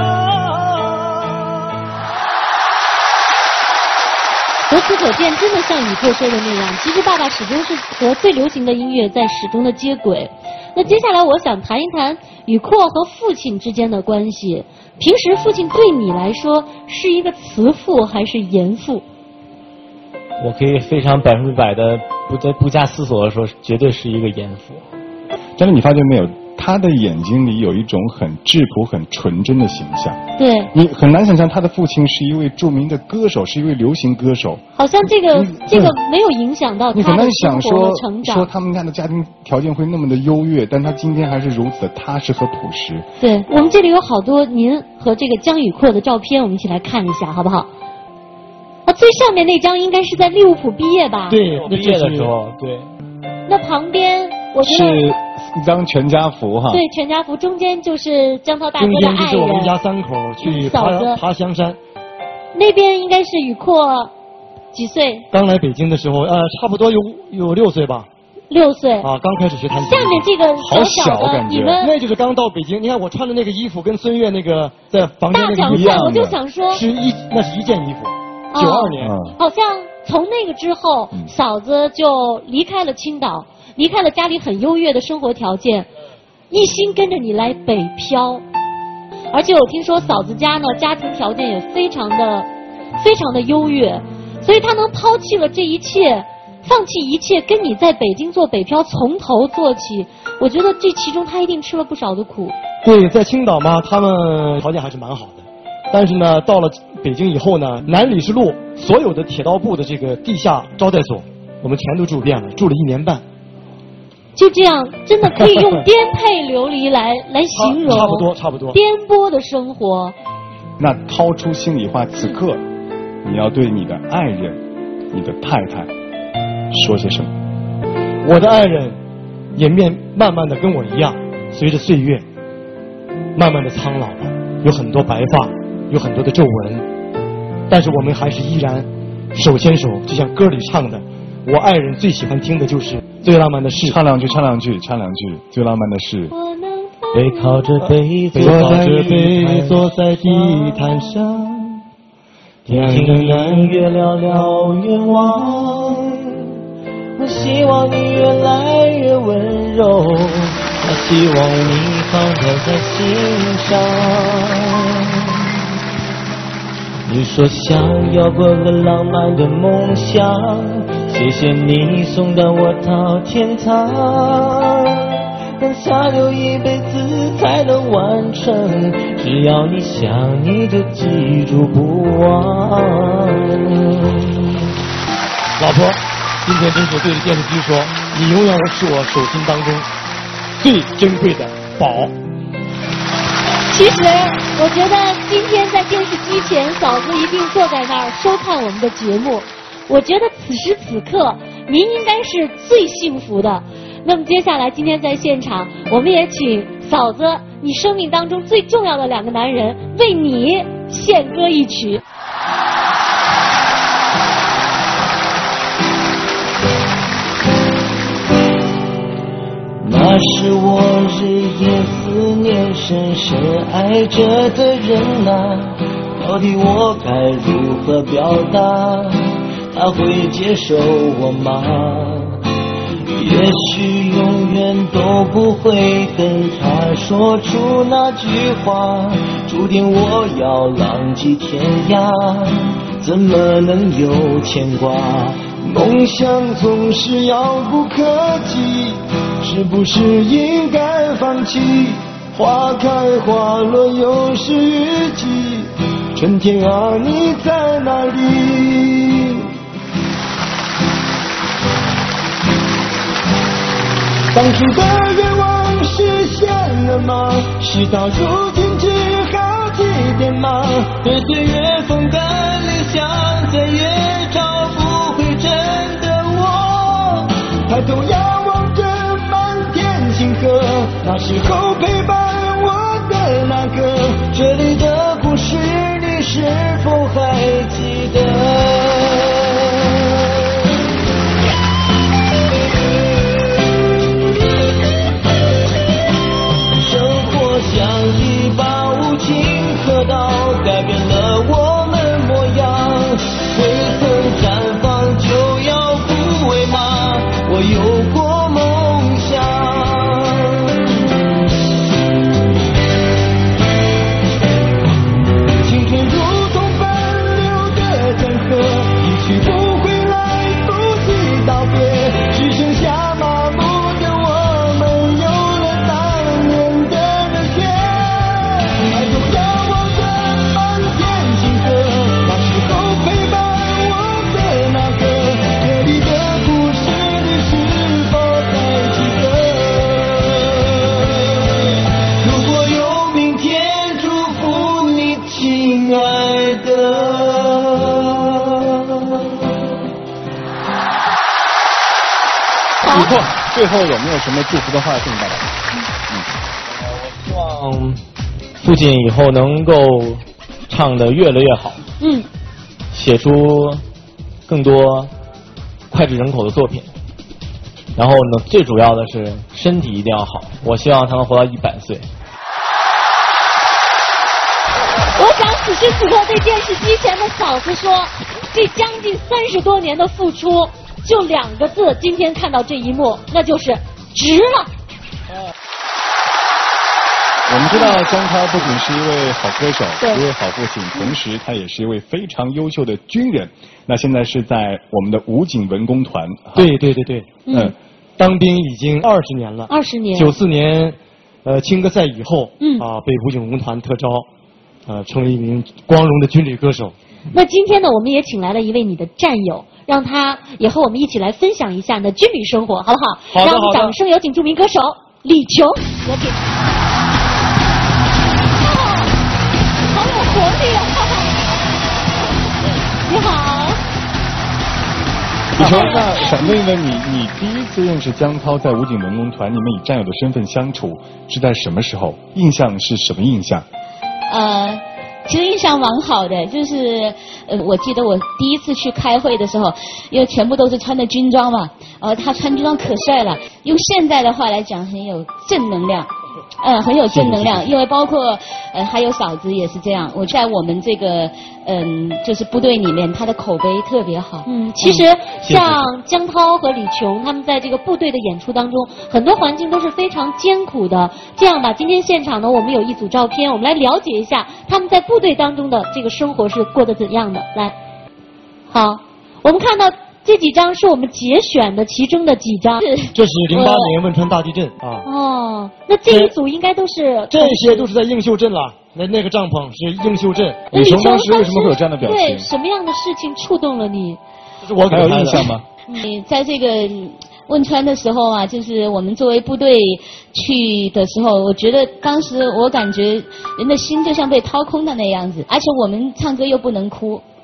由此可见，真的像宇阔说的那样，其实爸爸始终是和最流行的音乐在始终的接轨。那接下来我想谈一谈宇阔和父亲之间的关系。平时父亲对你来说是一个慈父还是严父？ 我可以非常百分之百的不在不加思索的说，绝对是一个严父。 真的，你发觉没有？他的眼睛里有一种很质朴、很纯真的形象。 对， 你很难想象他的父亲是一位著名的歌手，是一位流行歌手。 好像这个这个没有影响到他的生活和成长。 说他们家的家庭条件会那么的优越，但他今天还是如此的踏实和朴实。 对，我们这里有好多您和这个姜宇阔的照片，我们一起来看一下，好不好？啊，最上面那张应该是在利物浦毕业吧？ 对，毕业的时候，对。 那旁边我觉得是一张全家福哈。 对，全家福中间就是姜涛大哥的爱人。 中间就是我们一家三口去爬爬香山。 那边应该是宇阔几岁？ 刚来北京的时候，呃，差不多有有六岁吧。 六岁啊，刚开始学弹琴。 下面这个小小的，你们那就是刚到北京。你看我穿的那个衣服，跟孙悦那个在房间那个一样的。我就想说， 是一那是一件衣服。九二年， 好像从那个之后， 嗯、 嫂子就离开了青岛，离开了家里很优越的生活条件，一心跟着你来北漂。而且我听说嫂子家呢，家庭条件也非常的、非常的优越，所以她能抛弃了这一切，放弃一切，跟你在北京做北漂，从头做起。我觉得这其中她一定吃了不少的苦。 对，在青岛嘛，他们条件还是蛮好的。但是呢，到了北京以后呢，南礼士路所有的铁道部的这个地下招待所，我们全都住遍了，住了一年半。 就这样，真的可以用颠沛流离来来形容。 差不多，差不多。 颠簸的生活。 那掏出心里话，此刻你要对你的爱人、你的太太说些什么？ 我的爱人也面慢慢的跟我一样，随着岁月慢慢的苍老了，有很多白发。有很多的皱纹，但是我们还是依然手牵手，就像歌里唱的，我爱人最喜欢听的就是最浪漫的事。 唱两句，唱两句，唱两句，最浪漫的事。 背靠着背， 背靠着背，坐在地毯上， 天空蓝，月寥寥远望。我希望你越来越温柔，我希望你放在在心上。你说想要过个浪漫的梦想，谢谢你送到我到天堂，但下留一辈子才能完成，只要你想你就记住不忘。 老婆，今天真是对着电视机说，你永远是我手心当中最珍贵的宝。 其实我觉得今天在电视机前，嫂子一定坐在那儿收看我们的节目。我觉得此时此刻， 您应该是最幸福的。那么接下来今天在现场，我们也请嫂子，你生命当中最重要的两个男人为你献歌一曲。 那是我日夜思念、深深爱着的人啊，到底我该如何表达？他会接受我吗？也许永远都不会跟他说出那句话，注定我要浪迹天涯，怎么能有牵挂？梦想总是遥不可及，是不是应该放弃？花开花落又是雨季，春天啊你在哪里？当初的愿望实现了吗？事到如今只好祭奠吗？对岁月风干理想，再也找不回真的我。抬头仰望着满天星河，那时候陪伴我的那个，这里的故事你是否还记得？像一把无情刻刀，改变了我们模样。未曾绽放就要枯萎吗？我有过梦想。青春如同奔流的江河，一去不回来不及道别，只剩下麻木的我们，有了当年的最后，最后有没有什么祝福的话送给大家？ 嗯，我希望父亲以后能够唱得越来越好， 嗯， 写出更多脍炙人口的作品。然后呢，最主要的是身体一定要好，我希望他能活到一百岁。 我想此时此刻对电视机前的嫂子说，这将近三十多年的付出，就两个字，今天看到这一幕，那就是值了。 我们知道江涛不仅是一位好歌手， 一位好父亲，同时他也是一位非常优秀的军人。那现在是在我们的武警文工团。 对对对对， 嗯，嗯当兵已经二十年了。 二十年。 九四年，呃，青歌赛以后， 嗯啊，被武警文工团特招，呃，成为一名光荣的军旅歌手。 那今天呢，我们也请来了一位你的战友，让他也和我们一起来分享一下你的军旅生活，好不好？ 好的， 让我们掌声有请著名歌手李琼，有请。好有活力啊！你好， 李琼，那想问一问你，你第一次认识江涛在武警文工团，你们以战友的身份相处是在什么时候？印象是什么印象？ 呃。其实印象蛮好的，就是呃，我记得我第一次去开会的时候，因为全部都是穿的军装嘛，呃，他穿军装可帅了，用现在的话来讲，很有正能量。嗯，很有正能量，因为包括呃还有嫂子也是这样。我在我们这个嗯就是部队里面，他的口碑特别好。 嗯，其实像江涛和李琼他们在这个部队的演出当中，很多环境都是非常艰苦的。这样吧，今天现场呢，我们有一组照片，我们来了解一下他们在部队当中的这个生活是过得怎样的。来，好，我们看到。这几张是我们节选的其中的几张。 这是零八年汶川大地震啊。 哦，那这一组应该都是。 这些都是在映秀镇了，那那个帐篷是映秀镇。 李琼当时为什么会有这样的表情？ 对，什么样的事情触动了你？ 这是我还有印象吗？ 你在这个汶川的时候啊，就是我们作为部队去的时候，我觉得当时我感觉人的心就像被掏空的那样子，而且我们唱歌又不能哭。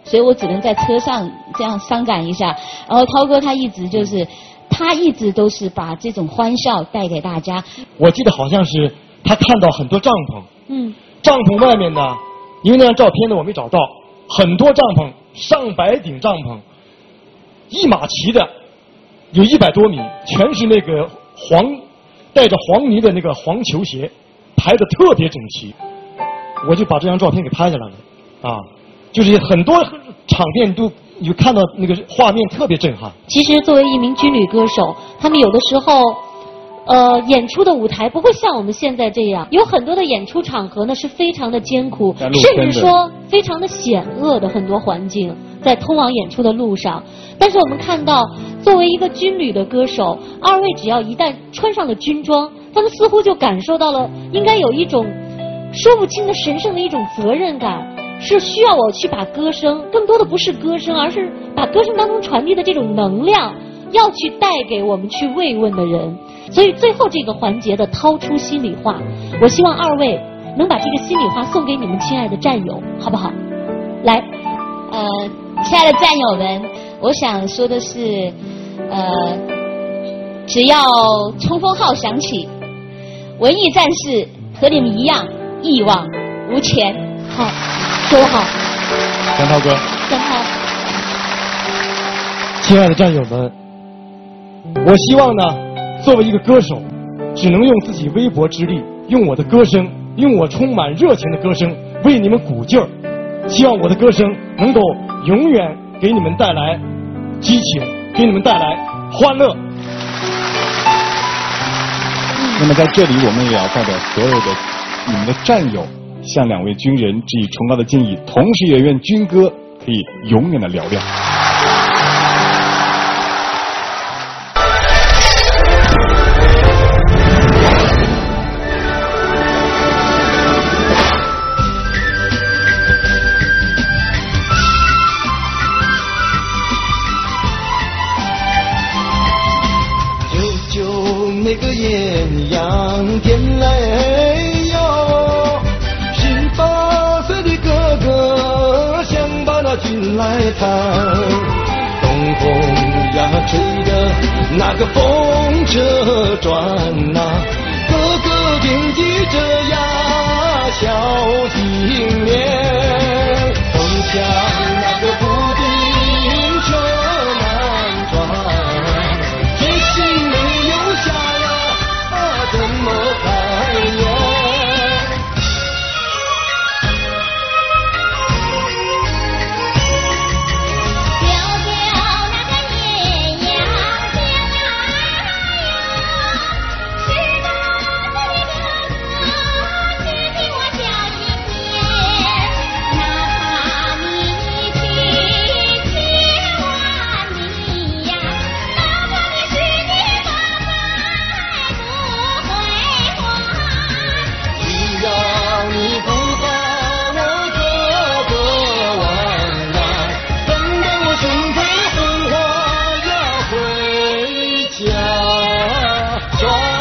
所以我只能在车上这样伤感一下。然后涛哥他一直就是，他一直都是把这种欢笑带给大家。 我记得好像是他看到很多帐篷， 嗯， 帐篷外面呢，因为那张照片呢我没找到，很多帐篷，上百顶帐篷，一马齐的，有一百多米，全是那个黄带着黄泥的那个黄球鞋，排得特别整齐。我就把这张照片给拍下来了，啊，就是很多场面都你就看到那个画面特别震撼。 其实作为一名军旅歌手，他们有的时候，呃，演出的舞台不会像我们现在这样，有很多的演出场合呢是非常的艰苦，甚至说非常的险恶的很多环境，在通往演出的路上。但是我们看到，作为一个军旅的歌手，二位只要一旦穿上了军装，他们似乎就感受到了应该有一种说不清的神圣的一种责任感，是需要我去把歌声，更多的不是歌声，而是把歌声当中传递的这种能量，要去带给我们去慰问的人。所以最后这个环节的掏出心里话，我希望二位能把这个心里话送给你们亲爱的战友，好不好？来， 呃，亲爱的战友们，我想说的是，呃，只要冲锋号响起，文艺战士和你们一样一往无前。 好，说得好。 江涛哥。 江涛。 亲爱的战友们，我希望呢，作为一个歌手，只能用自己微薄之力，用我的歌声，用我充满热情的歌声为你们鼓劲儿。希望我的歌声能够永远给你们带来激情，给你们带来欢乐。 那么在这里，我们也要代表所有的你们的战友，向两位军人致以崇高的敬意，同时也愿军歌可以永远的嘹亮。 那个艳阳天来哟，十八岁的哥哥想把那军来探，东风呀吹着那个风车转呐、啊，哥哥惦记着呀小青年，风向那个步兵车难转，决心没有下。怎么开眼？ 丢掉那个艳阳天来哟，十八岁的哥哥，只听我叫一遍，哪怕你去千万里呀，哪怕你世界八百不。 只要你不把我哥哥忘了，等待我胸膛红花呀回家转。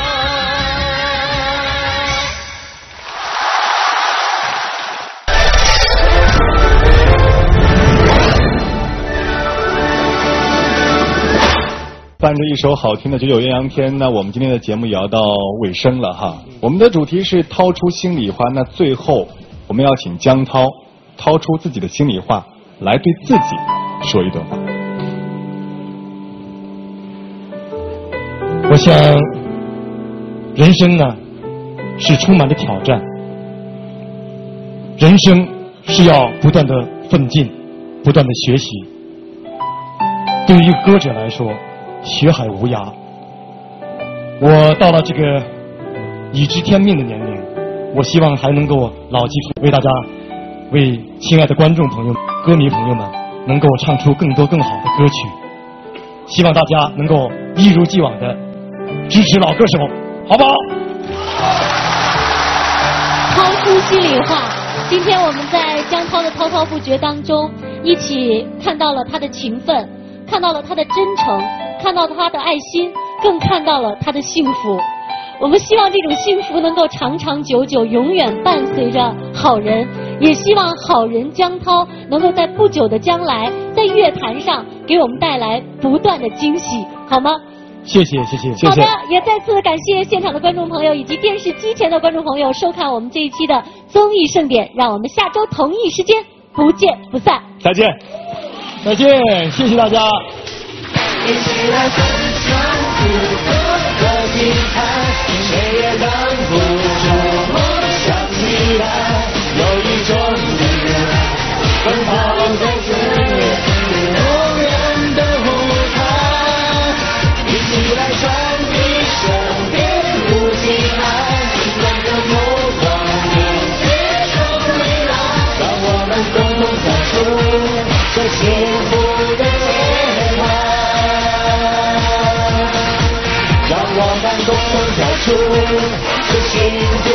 伴着一首好听的《九九艳阳天》，那我们今天的节目也要到尾声了哈。我们的主题是掏出心里话，那最后我们要请江涛掏出自己的心里话，来对自己说一段话。 我想，人生呢是充满了挑战，人生是要不断的奋进，不断的学习。对于一个歌者来说，学海无涯。我到了这个已知天命的年龄，我希望还能够牢记为大家，为亲爱的观众朋友、歌迷朋友们，能够唱出更多更好的歌曲。希望大家能够一如既往的支持老歌手，好不好？ 掏出心里话，今天我们在江涛的滔滔不绝当中，一起看到了他的勤奋，看到了他的真诚，看到了他的爱心，更看到了他的幸福。我们希望这种幸福能够长长久久，永远伴随着好人， 也希望好人江涛能够在不久的将来，在乐坛上给我们带来不断的惊喜，好吗？ 谢谢谢谢谢谢。 好的，也再次感谢现场的观众朋友以及电视机前的观众朋友收看我们这一期的综艺盛典，让我们下周同一时间不见不散。 再见， 再见，谢谢大家。 一起来分享孤独的精彩，谁也挡不住梦想起来。有一种力量，奔跑在最永远的舞台。一起来传递身边无尽爱，让人目光迎接着未来。让我们共同走出这幸福的节拍。让我们共同跳出这幸福